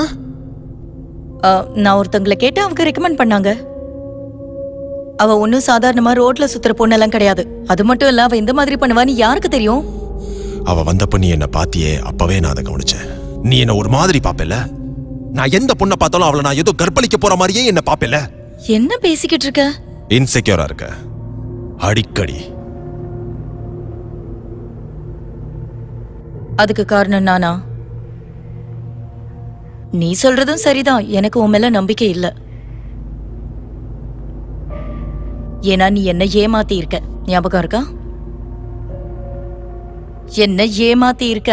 நான் ஒருத்தங்களை கேட்டு அவங்க ரெக்கமெண்ட் பண்ணாங்க. அவ ஒன்னும் சாதாரணமா ரோட்ல சுத்துற பொண்ணெல்லாம் கிடையாது. அது மட்டும் இல்ல, அவ இந்த மாதிரி பண்ணுவான்னு யாருக்கு தெரியும்? அவ வந்தப்ப நீ என்ன பாத்தியே, அப்பவே நான் அதை கவனிச்சேன். நீ என்ன ஒரு மாதிரி பாப்பல. நான் எந்த பொண்ணை பார்த்தாலும் அவளை நான் ஏதோ கற்பழிக்க போற மாதிரியே என்ன பாப்பல. என்ன பேசிக்கிட்டு இருக்க? இன்செக்யூரா இருக்க அடிக்கடி. அதுக்கு காரணம் நானா? நீ சொல்றதும் சரிதான். எனக்கு உன் மேல நம்பிக்கை இல்ல. ஏன்னா நீ என்ன ஏமாத்தி இருக்க. ஞாபகம் இருக்கா? என்ன ஏமாத்தி இருக்க.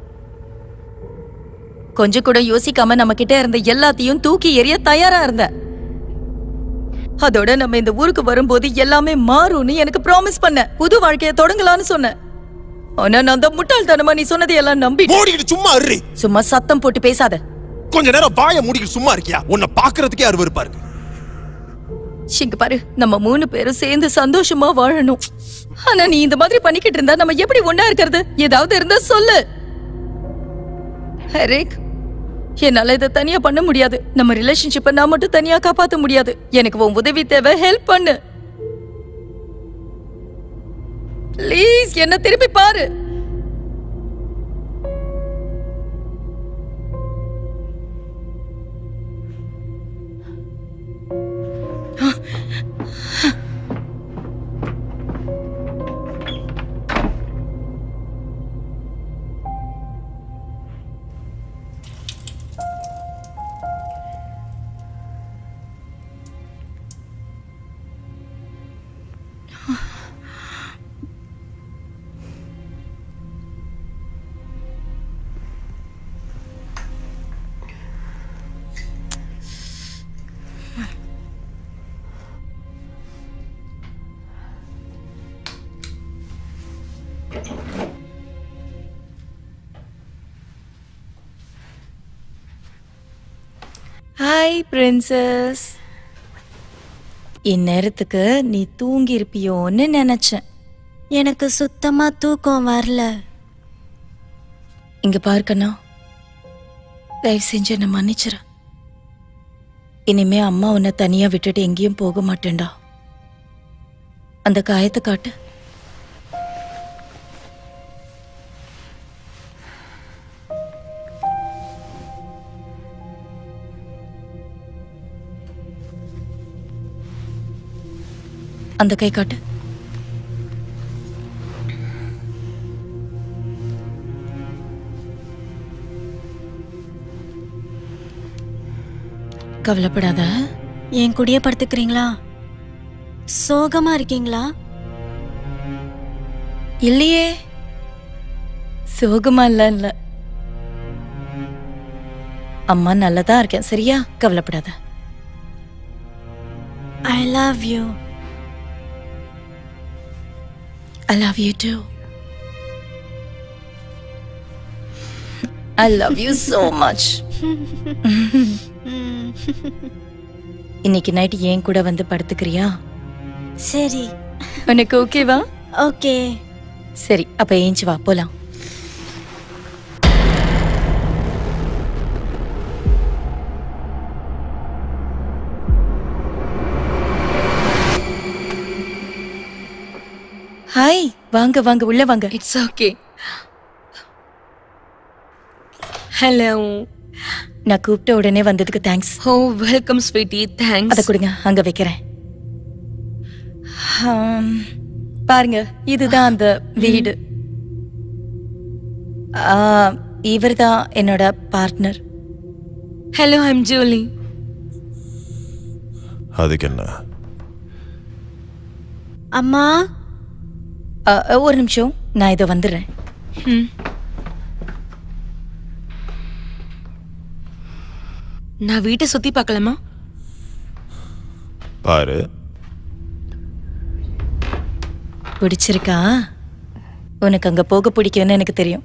கொஞ்சம் கூட யோசிக்காம நம்ம கிட்ட இருந்த எல்லாத்தையும் தூக்கி எறிய தயாரா இருந்த. அதோட நம்ம இந்த ஊருக்கு வரும்போது எல்லாமே மாறும்னு எனக்கு ப்ராமிஸ் பண்ண. புது வாழ்க்கைய தொடங்கலான்னு சொன்ன. ஆனா நான் அந்த முட்டாள்தனமா நீ சொன்னதை எல்லாம் நம்பி. சும்மா இருறி. சும்மா சத்தம் போட்டு பேசாத. கொஞ்ச நேரம் வாயை மூடிட்டு சும்மா இருக்கியா? உன்னை பாக்குறதுக்கே அருவருப்பா இருக்கு. இங்க பாரு, நம்ம 3 பேரும் சேர்ந்து சந்தோஷமா வாழணும். ஆனா நீ இந்த மாதிரி பண்ணிக்கிட்டு இருந்தா நம்ம எப்படி ஒண்ணா இருக்கிறது? ஏதாவது இருந்தா சொல்லு. எரிக், என்னால இதை தனியா பண்ண முடியாது. நம்ம ரிலேஷன்ஷிப்பை நான் மட்டும் தனியா காப்பாத்த முடியாது. எனக்கு உன் உதவி தேவை. ஹெல்ப் பண்ணு ப்ளீஸ். என்ன திரும்பி பாரு. Hi princess. இந்நேரத்துக்கு நீ தூங்கி இருப்பியோன்னு நினைச்சேன். எனக்கு சுத்தமா தூக்கம் வரல. இங்க பார்க்கண்ணா, தயவு செஞ்சு என்ன மன்னிச்சிரு. இனிமே அம்மா உன்னை தனியா விட்டுட்டு எங்கேயும் போக மாட்டேன்டா. அந்த காயத்தை காட்டு. அந்த கை காட்டு. கவலைப்படாத. என் கூடயே படுத்துக்கிறீங்களா? சோகமா இருக்கீங்களா? இல்லையே, சோகமா இல்ல. அம்மா நல்லதா இருக்கேன். சரியா? கவலைப்படாத. I love you. I love you too. I love you so much. இன்னைக்கு நைட் ஏன் கூட வந்து படுத்துக்கிறியா? சரி. உனக்கு ஓகேவா? ஓகே. சரி, அப்ப ஏஞ்சி வா, போலாம். ஹாய், வாங்க வாங்க, உள்ள வாங்க. It's okay. ஹலோ. நான் கூப்பிட்ட உடனே வந்ததுக்கு தேங்க்ஸ். ஓ, வெல்கம் ஸ்வீட்டி. தேங்க்ஸ். அதை கொடுங்க, அங்க வைக்கிறேன். பாருங்க, இதுதான் அந்த வீடு. இவர்தான் என்னோட பார்ட்னர். Hello, I'm Julie. அதுக்கு என்ன? அம்மா, ஒரு நிமிஷம், நான் இதை வந்துடுறேன். நான் வீட்டை சுத்தி பார்க்கலாமா? பாரு. பிடிச்சிருக்கா? உனக்கு அங்க போக பிடிக்கும்னு எனக்கு தெரியும்.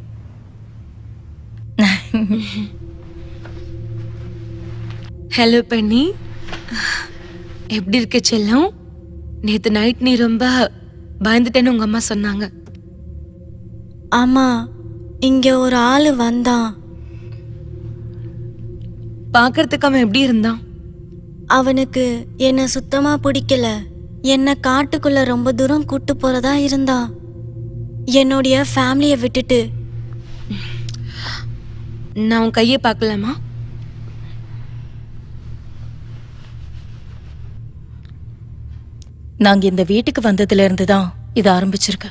ஹலோ பெண்ணி, எப்படி இருக்க செல்லம்? நேத்து நைட் நீ ரொம்ப பயந்துட்டேன்னு உங்க அம்மா சொன்னாங்க. ஆமா, இங்க ஒரு ஆளு வந்தான். பாக்குறதுக்கு அவன் எப்படி இருந்தான்? அவனுக்கு என்ன சுத்தமா பிடிக்கல. என்ன காட்டுக்குள்ள ரொம்ப தூரம் கூட்டு போறதா இருந்தான், என்னுடைய ஃபேமிலியை விட்டுட்டு. நான் உன் கையை பார்க்கலாமா? நாங்க இந்த வீட்டுக்கு வந்ததுல இருந்து தான் இது ஆரம்பிச்சிருக்க.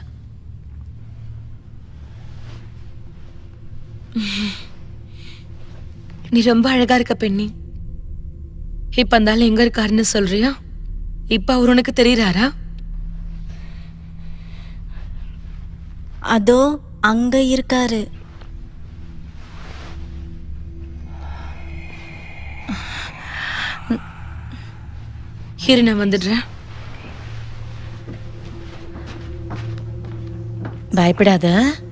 நீ ரொம்ப அழகா இருக்க பெண்ணி. இப்ப அந்த ஆள் எங்க இருக்காருன்னு சொல்றியா? இப்ப அவர் உனக்கு தெரியறாரா? அதோ அங்க இருக்காரு. இரு, நான் வந்துடுறேன். பயப்படாத.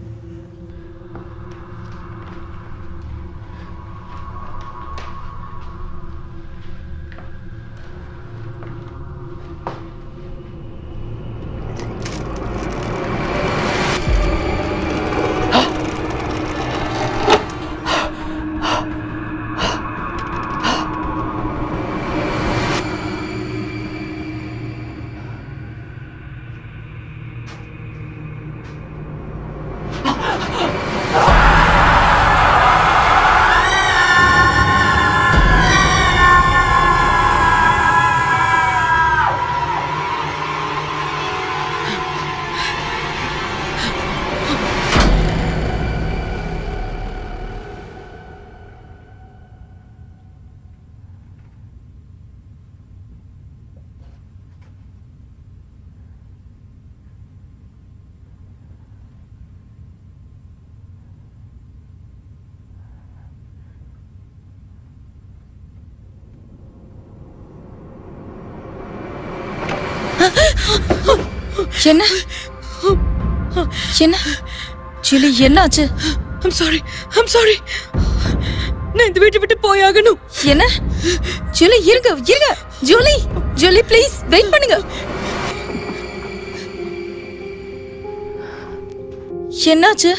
என்ன என்ன ஜூலி, என்னாச்சு? I'm sorry. நான் இந்த வீட்டை விட்டு போயாகணும். என்ன ஜூலி? இருங்க ஜூலி ப்ளீஸ் வெயிட் பண்ணுங்க. என்னாச்சு?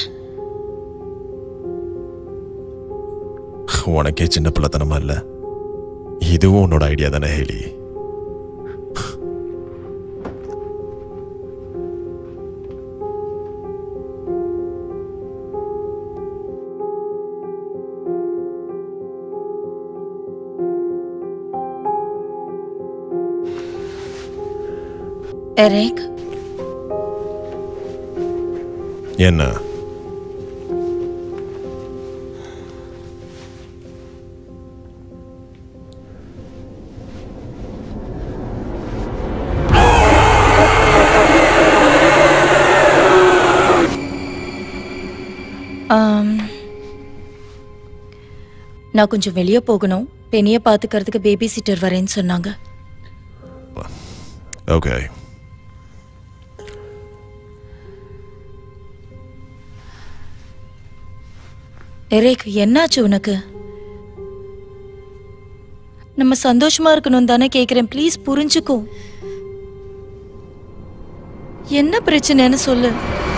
உனக்கே சின்ன பிள்ளைத்தனமா இல்ல? இதுவும் உன்னோட ஐடியா தானே ஹேலி? எரிக், என்ன? நான் கொஞ்சம் வெளியே போகணும். பெண்ணிய பாத்துக்கிறதுக்கு பேபி சிட்டர் வரேன்னு சொன்னாங்க. ஓகே. எரிக், என்னாச்சு உனக்கு? நம்ம சந்தோஷமா இருக்கணும் தானே கேக்குறேன். ப்ளீஸ் புரிஞ்சுக்கோ. என்ன பிரச்சனைன்னு சொல்லு.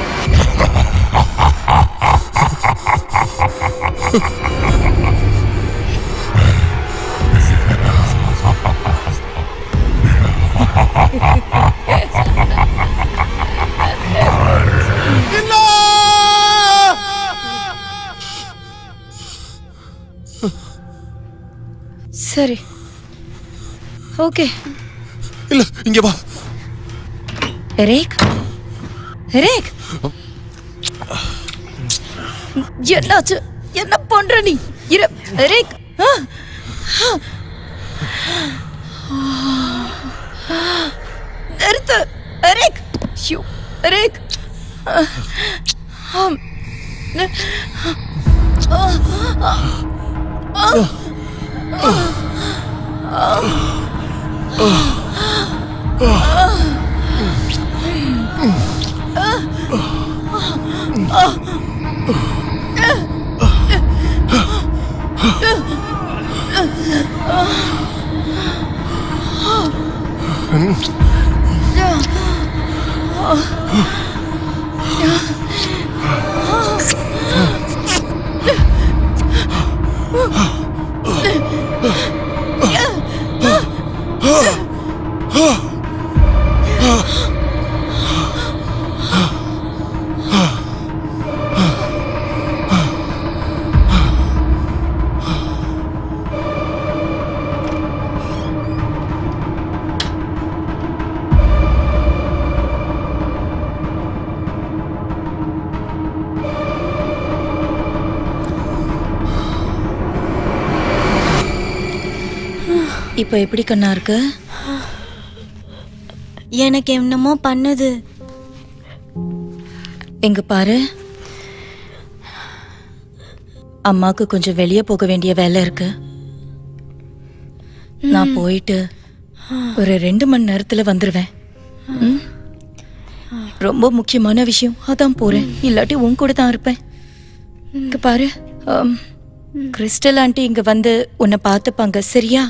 சரி, ஓகே. இல்ல, இங்க வா. எரிக், என்னாச்சு? என்ன பண்ற நீ? இரு எரிக். நிறுத்து எரிக். Shoe Eric. இப்போ எப்படி கண்ணா இருக்கு? எனக்கு என்னமோ பண்ணுது. எங்க பாரு, அம்மாக்கு கொஞ்சம் வெளியே போக வேண்டிய வேலை இருக்கு. நான் போயிட்டு ஒரு 2 மணி நேரத்துல வந்துருவேன். ரொம்ப முக்கியமான விஷயம், அதான் போறேன். இல்லாட்டி உன் கூட தான் இருப்பேன். இங்க பாரு, கிறிஸ்டல் ஆண்டி இங்க வந்து உன்னை பார்த்துப்பாங்க, சரியா?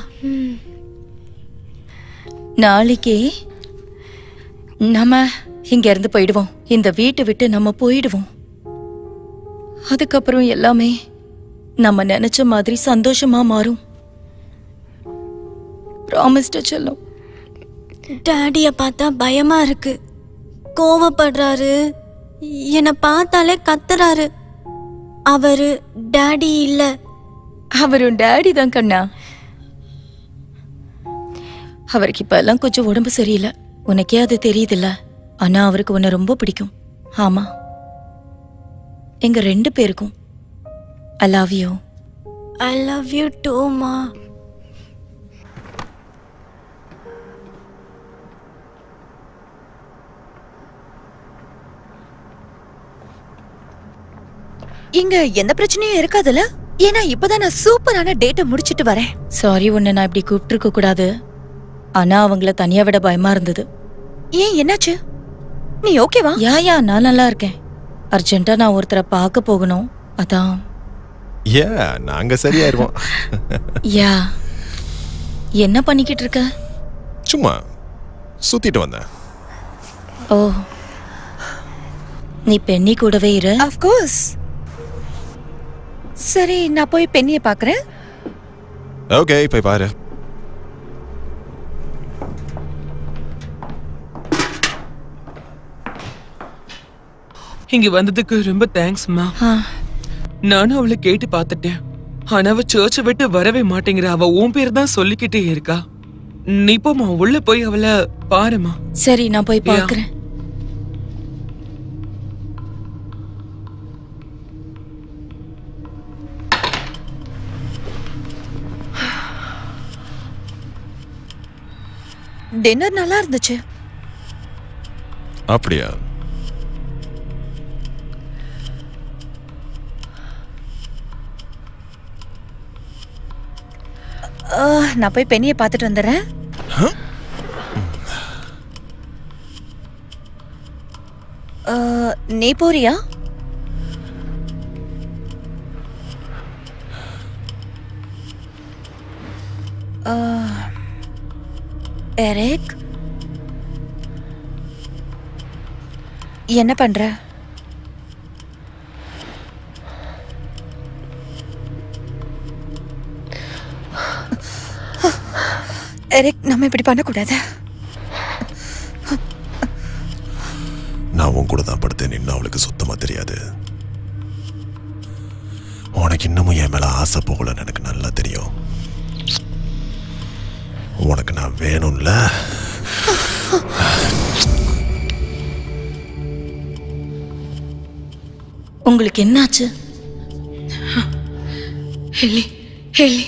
நாளைக்கு நம்ம இங்க இருந்து போயிடுவோம். இந்த வீட்டை விட்டு நம்ம போயிடுவோம். அதுக்கப்புறம் எல்லாமே நம்ம நினைச்ச மாதிரி சந்தோஷமா மாறும். ப்ராமிஸ்ட செல்லும். டாடிய பார்த்தா பயமா இருக்கு. கோவப்படுறாரு. என்னை பார்த்தாலே கத்துறாரு. அவரு டாடி இல்ல. அவரும் டாடி தான் கண்ணா. அவருக்கு இப்ப எல்லாம் கொஞ்சம் உடம்பு சரியில்லை. உனக்கே அது தெரியுதுல்ல. ஆனா அவருக்கு உன்னை ரொம்ப பிடிக்கும். ஆமா, எங்க 2 பேருக்கும். I love you. I love you too, ma. இங்க எந்த பிரச்சனையும் இருக்காதுல்ல? ஏன்னா இப்பதான் நான் சூப்பரான டேட்டை முடிச்சிட்டு வரேன். சாரி, உன்னை நான் இப்படி கூப்பிட்டு இருக்க கூடாது. ஆனா அவங்கள தனியா விட பயமா இருந்தது. ஏன், என்னாச்சு? நீ ஓகேவா? யா நான் நல்லா இருக்கேன். அர்ஜென்ட்டா நான் ஒருத்தரை பார்க்க போகணும், அதான். நாங்க சரியாயிருவோம். யா, என்ன பண்ணிக்கிட்டு இருக்க? சும்மா சுத்திட்டு வந்தேன். ஓ, நீ பெண்ணி கூடவே இரு. Of course. சரி, நான் போய் பெண்ணிய பாக்குறேன். ஓகே, போய் பாரு. இங்க வந்ததுக்கு ரொம்ப தேங்க்ஸ்மா. நானும் அவளை கேட்டு பார்த்துட்டேன். ஆனா அவ சர்ச்சை விட்டு வரவே மாட்டேங்கிற. அவ உன் பேர் தான் சொல்லிக்கிட்டே இருக்கா. நீ போமா, உள்ள போய் அவளை பாருமா. சரி, நான் போய் பார்க்கிறேன். டின்னர் நல்லா இருந்துச்சு. அப்படியா? நான் போய் பெண்ணிய பார்த்துட்டு வந்துடுறேன். நீ போறியா? எரிக், என்ன பண்ற? எரிக், நம்ம இப்படி பண்ணக்கூடாது. நான் உன் கூட தான் படுத்தேன். நின்று அவளுக்கு சுத்தமா தெரியாது. உனக்கு இன்னமும் என் மேல ஆசை போகலன்னு எனக்கு நல்லா தெரியும். உனக்கு நான் வேணும்ல. உங்களுக்கு என்னாச்சு? ஹெலி ஹெலி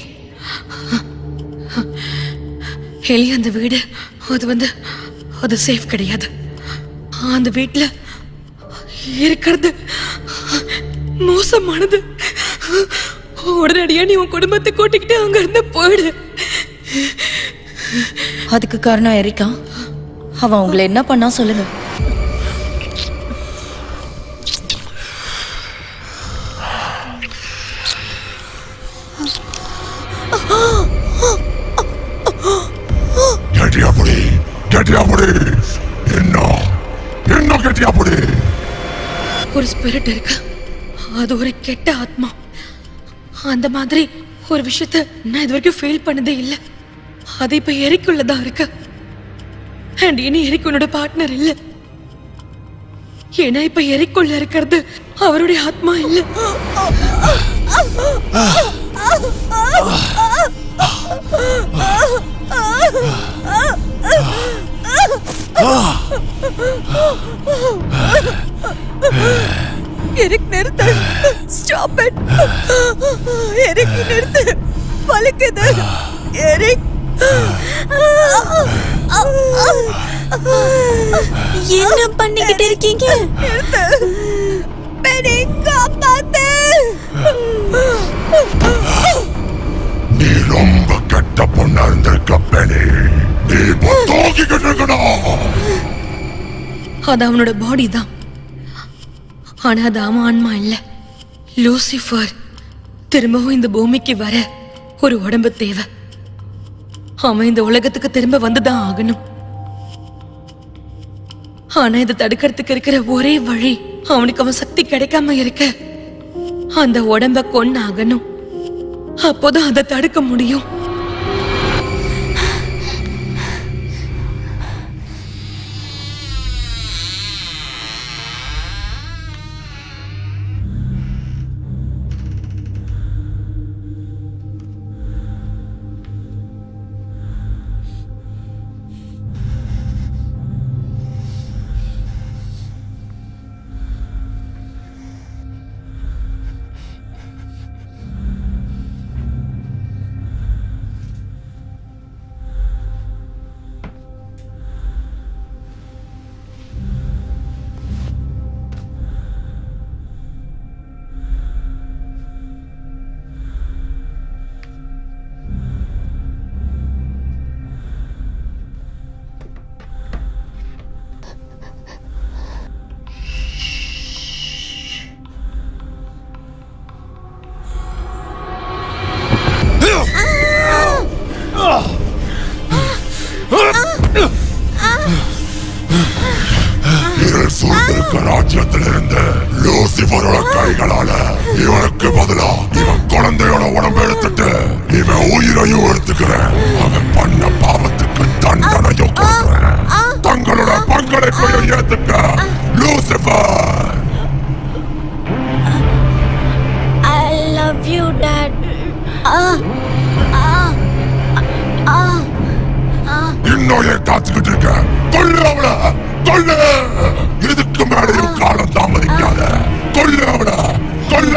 ஹெலி, அந்த வீடு அது சேஃப் கிடையாது. அந்த வீட்டுல இருக்கிறது மோசமானது. உடனடியா நீ உன் குடும்பத்தை கூட்டிக்கிட்டு அங்க இருந்து போயிடு. அதுக்கு காரணம் எரிக்கா. அவன் உங்களை என்ன பண்ணா சொல்லுங்க. ஒரு ஸ்பிரிட் இருக்கு. அது ஒரு கெட்ட ஆத்மா. அந்த மாதிரி ஒரு விஷயத்த நான் இது வரைக்கும் ஃபீல் பண்ணதே இல்லை. அது இப்ப எரிக்குள்ளதான் இருக்கு. அண்ட் இனி எரிக்குள்ளோட பார்ட்னர் இல்ல. ஏன்னா இப்ப எரிக்குள்ள இருக்கிறது அவருடைய ஆத்மா இல்ல. எரிக் நிறுத்து. Stop it. எரிக் நிறுத்து. வலிக்குது. எரிக் என்ன பண்ணிக்கிட்டு இருக்கீங்க? நிறுத்து. பெனி காப்பாத்து. நீ ரொம்ப கெட்ட பொண்ணா இருந்திருக்க பெனி. நீ தூக்கிக்கிட்டு இருக்கணும். அது அவனோட பாடி தான். ஆனா அது அவன் ஆன்மா இல்ல. லூசிஃபர் திரும்பவும் இந்த பூமிக்கு வர ஒரு உடம்பு தேவை. அவன் இந்த உலகத்துக்கு திரும்ப வந்துதான் ஆகணும். ஆனா இதை தடுக்கிறதுக்கு இருக்கிற ஒரே வழி, அவனுக்கு அவன் சக்தி கிடைக்காம இருக்க அந்த உடம்ப கொன்னாகணும். அப்போதான் அதை தடுக்க முடியும். ராஜ்யத்திலிருந்து லூசிஃபரோட கைகளால இவனுக்கு பதிலா இவன் குழந்தையோட உடம்பு எடுத்துட்டு இவன் உயிரையும் எடுத்துக்கிறேன். அவன் பண்ண பாவத்துக்கு தண்டனையும் கொடுக்கிறேன். தங்களோட பங்களிப்பையும் ஏத்துக்க Lucifer. I love you, Dad. இன்னும் ஏன் காத்துக்கிட்டு இருக்க? கொல்லு அவள, கொல்லு. இதுக்கு மேலையும் காலம் தாமதிக்காத. கொல்லு அவள, கொல்லு.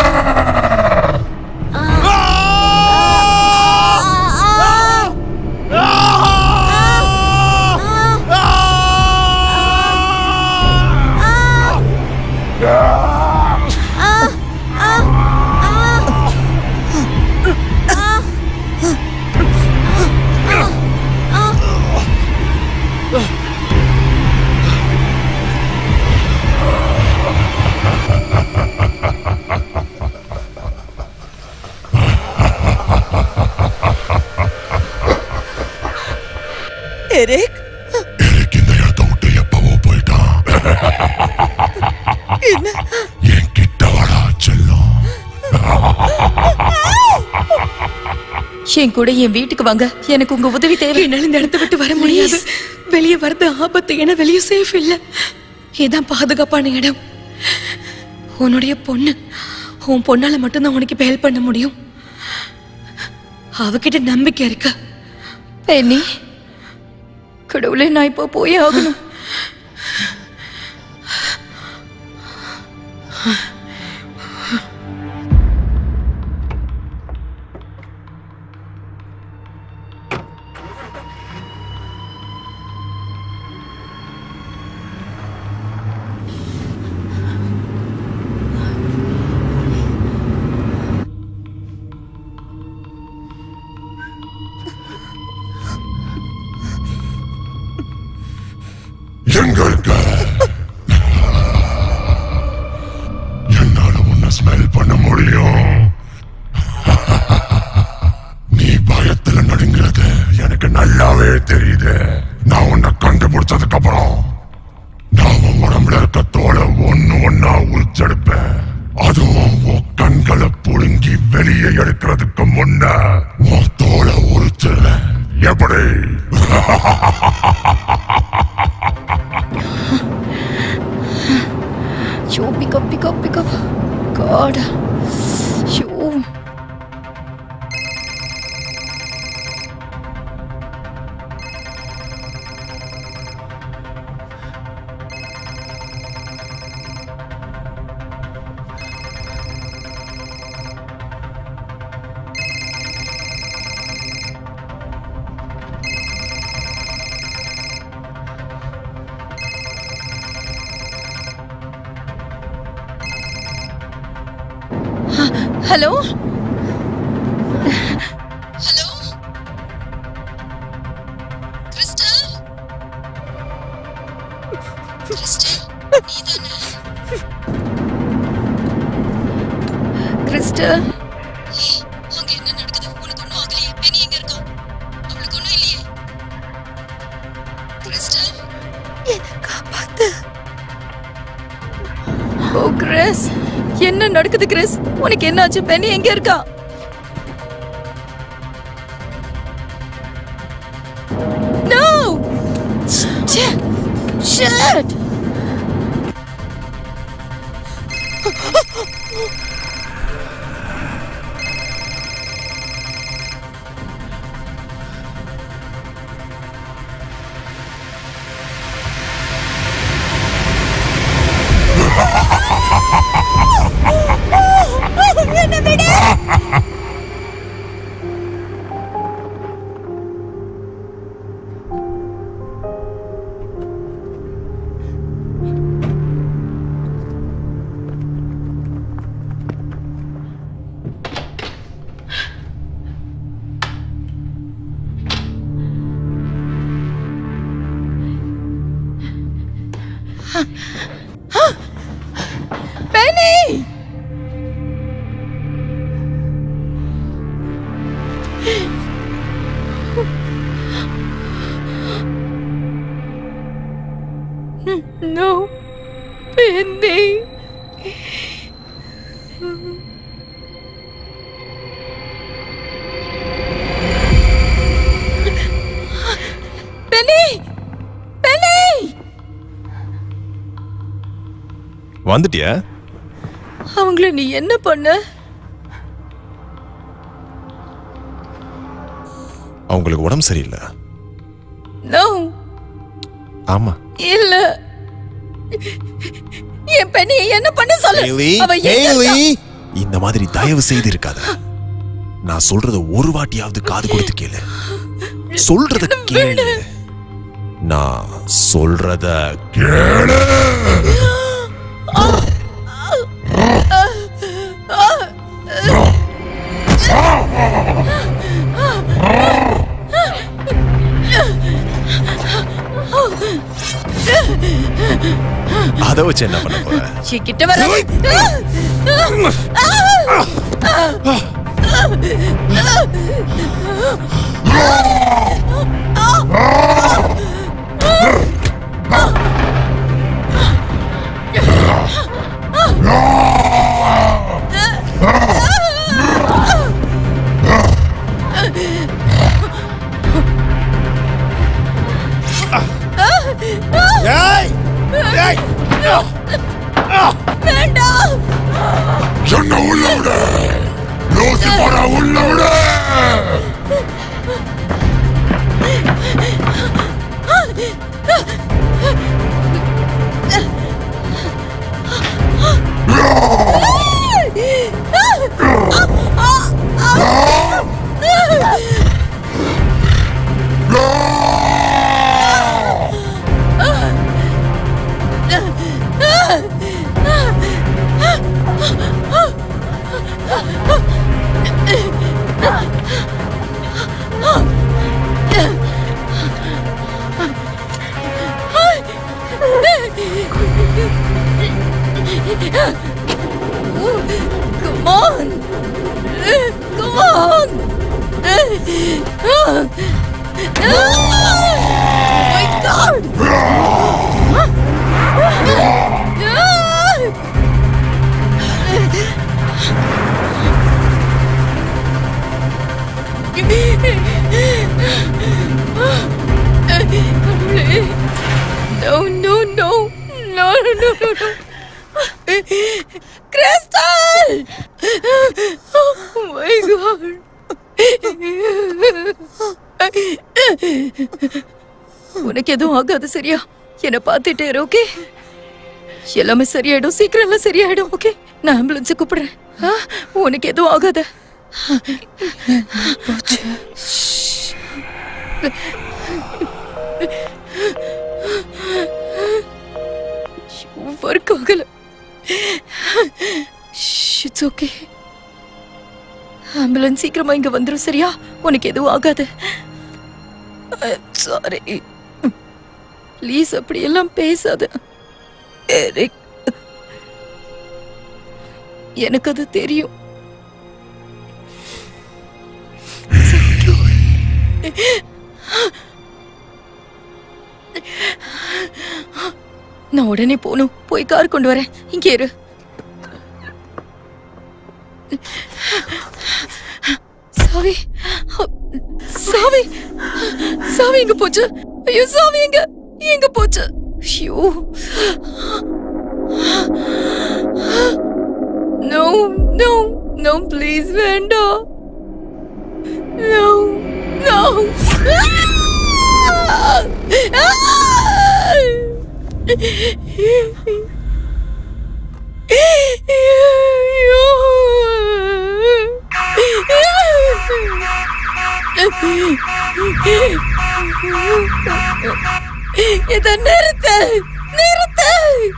எரிக் இந்த இடத்த விட்டு எப்பவோ போயிட்டான். என்ன? என் கிட்ட வாடா செல்லம். என் கூட என் வீட்டுக்கு வாங்க. எனக்கு உங்க உதவி தேவை. என்னால இந்த இடத்தை விட்டு வர முடியாது. வெளியே வரது ஆபத்து. ஏன்னா வெளியே சேஃப் இல்ல. இதான் பாதுகாப்பான இடம். உன்னுடைய பொண்ணு, உன் பொண்ணால மட்டும்தான் உனக்கு இப்ப ஹெல்ப் பண்ண முடியும். அவகிட்ட நம்பிக்கை இருக்க. பென்னி, கடவுளே, நான் இப்போ போய் ஆகணும். நல்லாவே தெரியுது. நான் உன்னை கண்டுபிடிச்சதுக்கு அப்புறம் நான் உன் உடம்புல இருக்க தோலை ஒன்னா உரிச்செடுப்பேன். அதுவும் உன் கண்களை புடுங்கி வெளியே எடுக்கிறதுக்கு முன்ன உன் தோலை உரிச்சிருவேன். எப்படி? pick up. God. Yo. Hello hello Crystal Crystal நீதானே கிறிஸ்டல் அங்க என்ன நடக்குது? உனக்கு ஒண்ணும் ஆகலையே? பெனி எங்க இருக்கா? அவளுக்கு ஒண்ணும் இல்லையே? கிறிஸ்டல் என்ன காப்பாத்து. ஓ கிறிஸ், என்ன நடக்குது கிறிஸ்? உனக்கு என்னாச்சு? பெனி எங்க இருக்கா? No shit. என்ன விடு. Beni no Penny Penny Penny வந்துட்டியா? அவங்கள நீ என்ன பண்ண? அவங்களுக்கு உடம்பு சரியில்லை. நோ ஆமா இல்ல. என் பெண்ணை என்ன பண்ண சொல்லு. அவ இந்த மாதிரி தயவு செய்து இருக்காத. நான் சொல்றத ஒரு வாட்டியாவது காது கொடுத்து கேளு. சொல்றத கேளு. நான் சொல்றத கேளு. அத வச்சு என்ன பண்ண போற? கிட்ட வர. வேண்டாம். என்ன உள்ள விட? லூசி போற உள்ள விட. my God! No, no, no, no, no, no, no. Crystal! Oh my God. உனக்கு எதுவும் ஆகாது சரியா? என்ன பார்த்துட்டே இரு, ஓகே? எல்லாமே சரியாயிடும், சீக்கிரம் எல்லாம் சரியாயிடும், ஓகே? நான் ஆம்புலன்ஸ் கூப்பிடுறேன். உனக்கு எதுவும் ஆகாது. ஒர்க் ஆகல. It's okay. ஆம்புலன்ஸ் சீக்கிரமா இங்க வந்துரும் சரியா? உனக்கு எதுவும் ஆகாது. சாரி ப்ளீஸ், அப்படி எல்லாம் பேசாத எரிக். எனக்கு அது தெரியும். நான் உடனே போகணும். போய் கார் கொண்டு வரேன். இங்கே இரு. சாவி சாவி சாவி எங்க போச்சு? ஐயோ சாவி எங்க எங்க போச்சு? ஐயோ நோ நோ நோ ப்ளீஸ் வேண்டாம். நோ நோ இதை நிறுத்து நிறுத்து.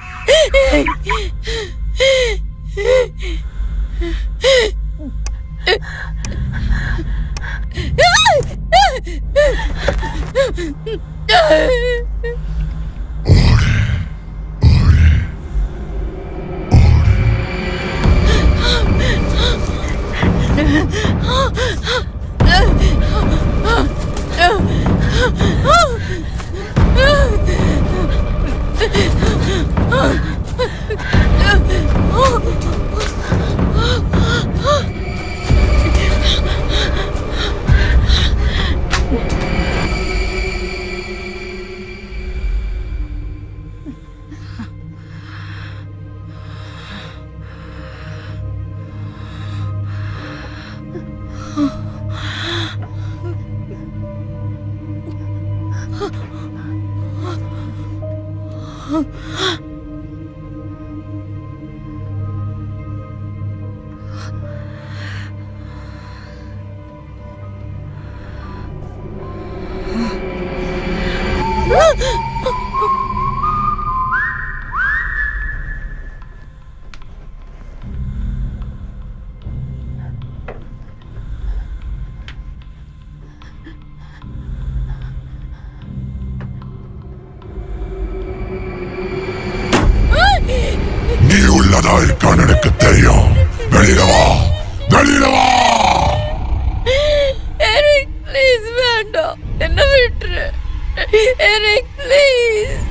நீ உள்ளதா இருக்கான்னு எனக்கு தெரியும். வெளியில வா, வெளியில வா. எரிக் ப்ளீஸ் வேண்டாம், என்ன விட்டுரு. Eric please.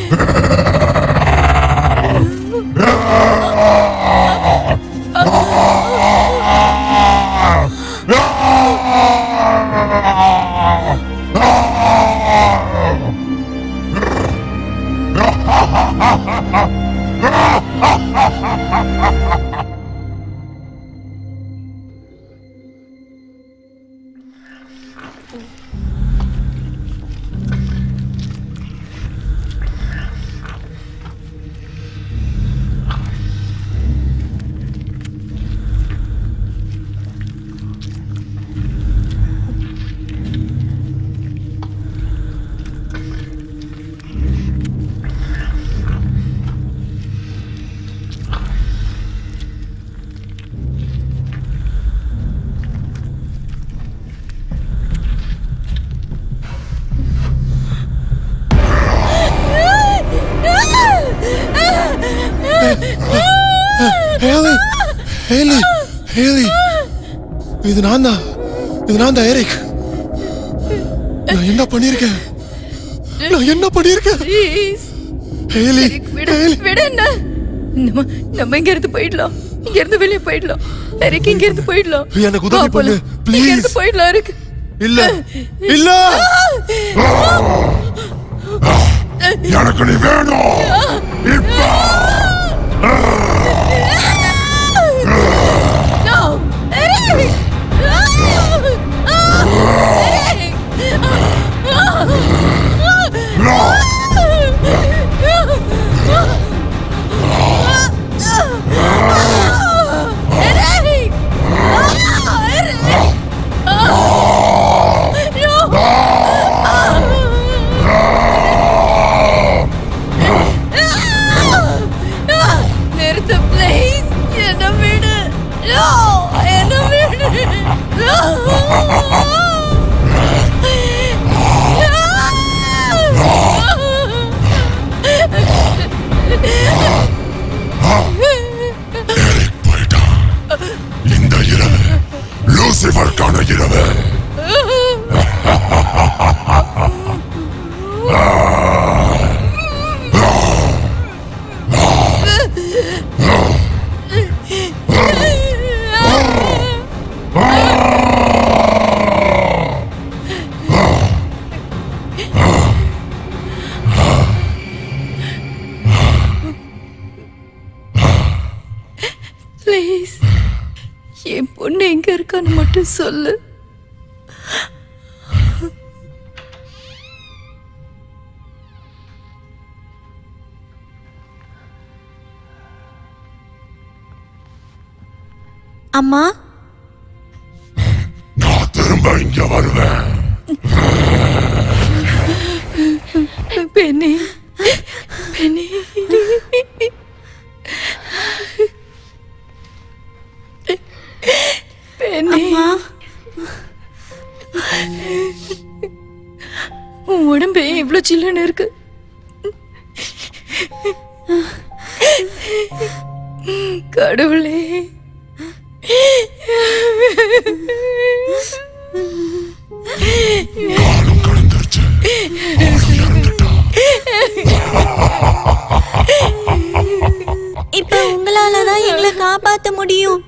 இது நான் தான் எரிக். நான் என்ன பண்ணிருக்கேன்? நம்ம இங்க இருந்து போயிடலாம். இங்க இருந்து வெளியே போயிடலாம். எரிக் இங்க இருந்து போயிடலாம். எனக்கு உதவி பண்ணு ப்ளீஸ். இங்க இருந்து போயிடலாம் எரிக். இல்ல எனக்கு நீ வேணும் இப்ப. இந்த இரவு லூசிஃபருக்கான இரவு. ப்ளீஸ் என் பொண்ணு எங்க இருக்கான்னு மட்டும் சொல்லு. அம்மா, நான் திரும்ப இங்க வருவேன். பெண்ணே, பெண்ணே, பெண்ணே, உன் உடம்பு இவ்வளவு சில்லுன்னு இருக்கு. கடவுளே, காலம் கடந்துருச்சு. இப்ப உங்களாலதான் எங்களை காப்பாத்த முடியும்.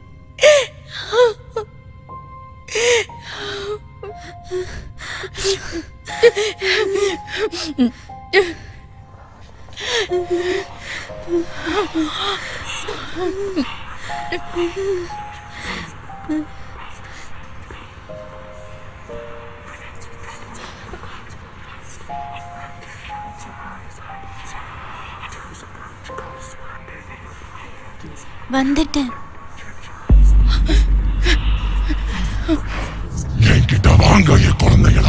வந்துட்டேன். என்கிட்ட வாங்க குழந்தைகளா.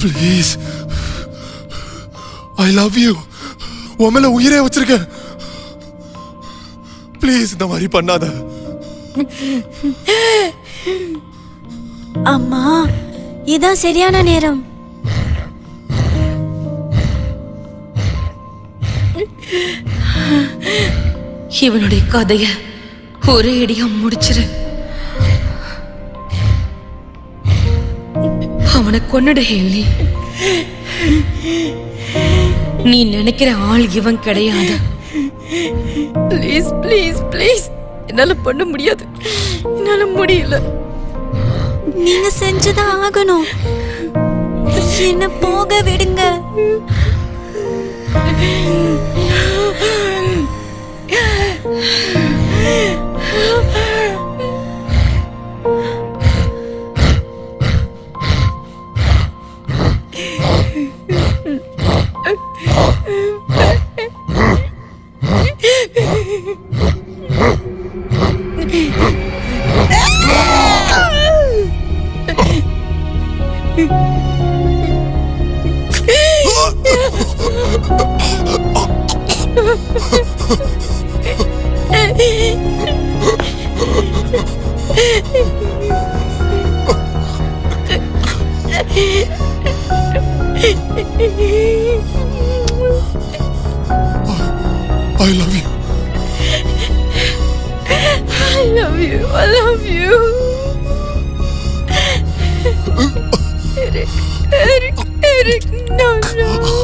Please, I love you. உன் மேல உயிரே வச்சிருக்கேன். ப்ளீஸ் இந்த மாதிரி பண்ணாத. அம்மா, இதான் சரியான நேரம். இவனுடைய கதைய ஒரே அடியா முடிச்சிரு. அவனை கொன்னுடு ஹேலி. நீ நினைக்கிற ஆள் இவன் கிடையாது. ப்ளீஸ் ப்ளீஸ் ப்ளீஸ், என்னால பண்ண முடியாது, என்னால முடியல. நீங்க செஞ்சுதான் ஆகணும். என்ன போக விடுங்க. I love you. I love you. I love you. Eric, no, no.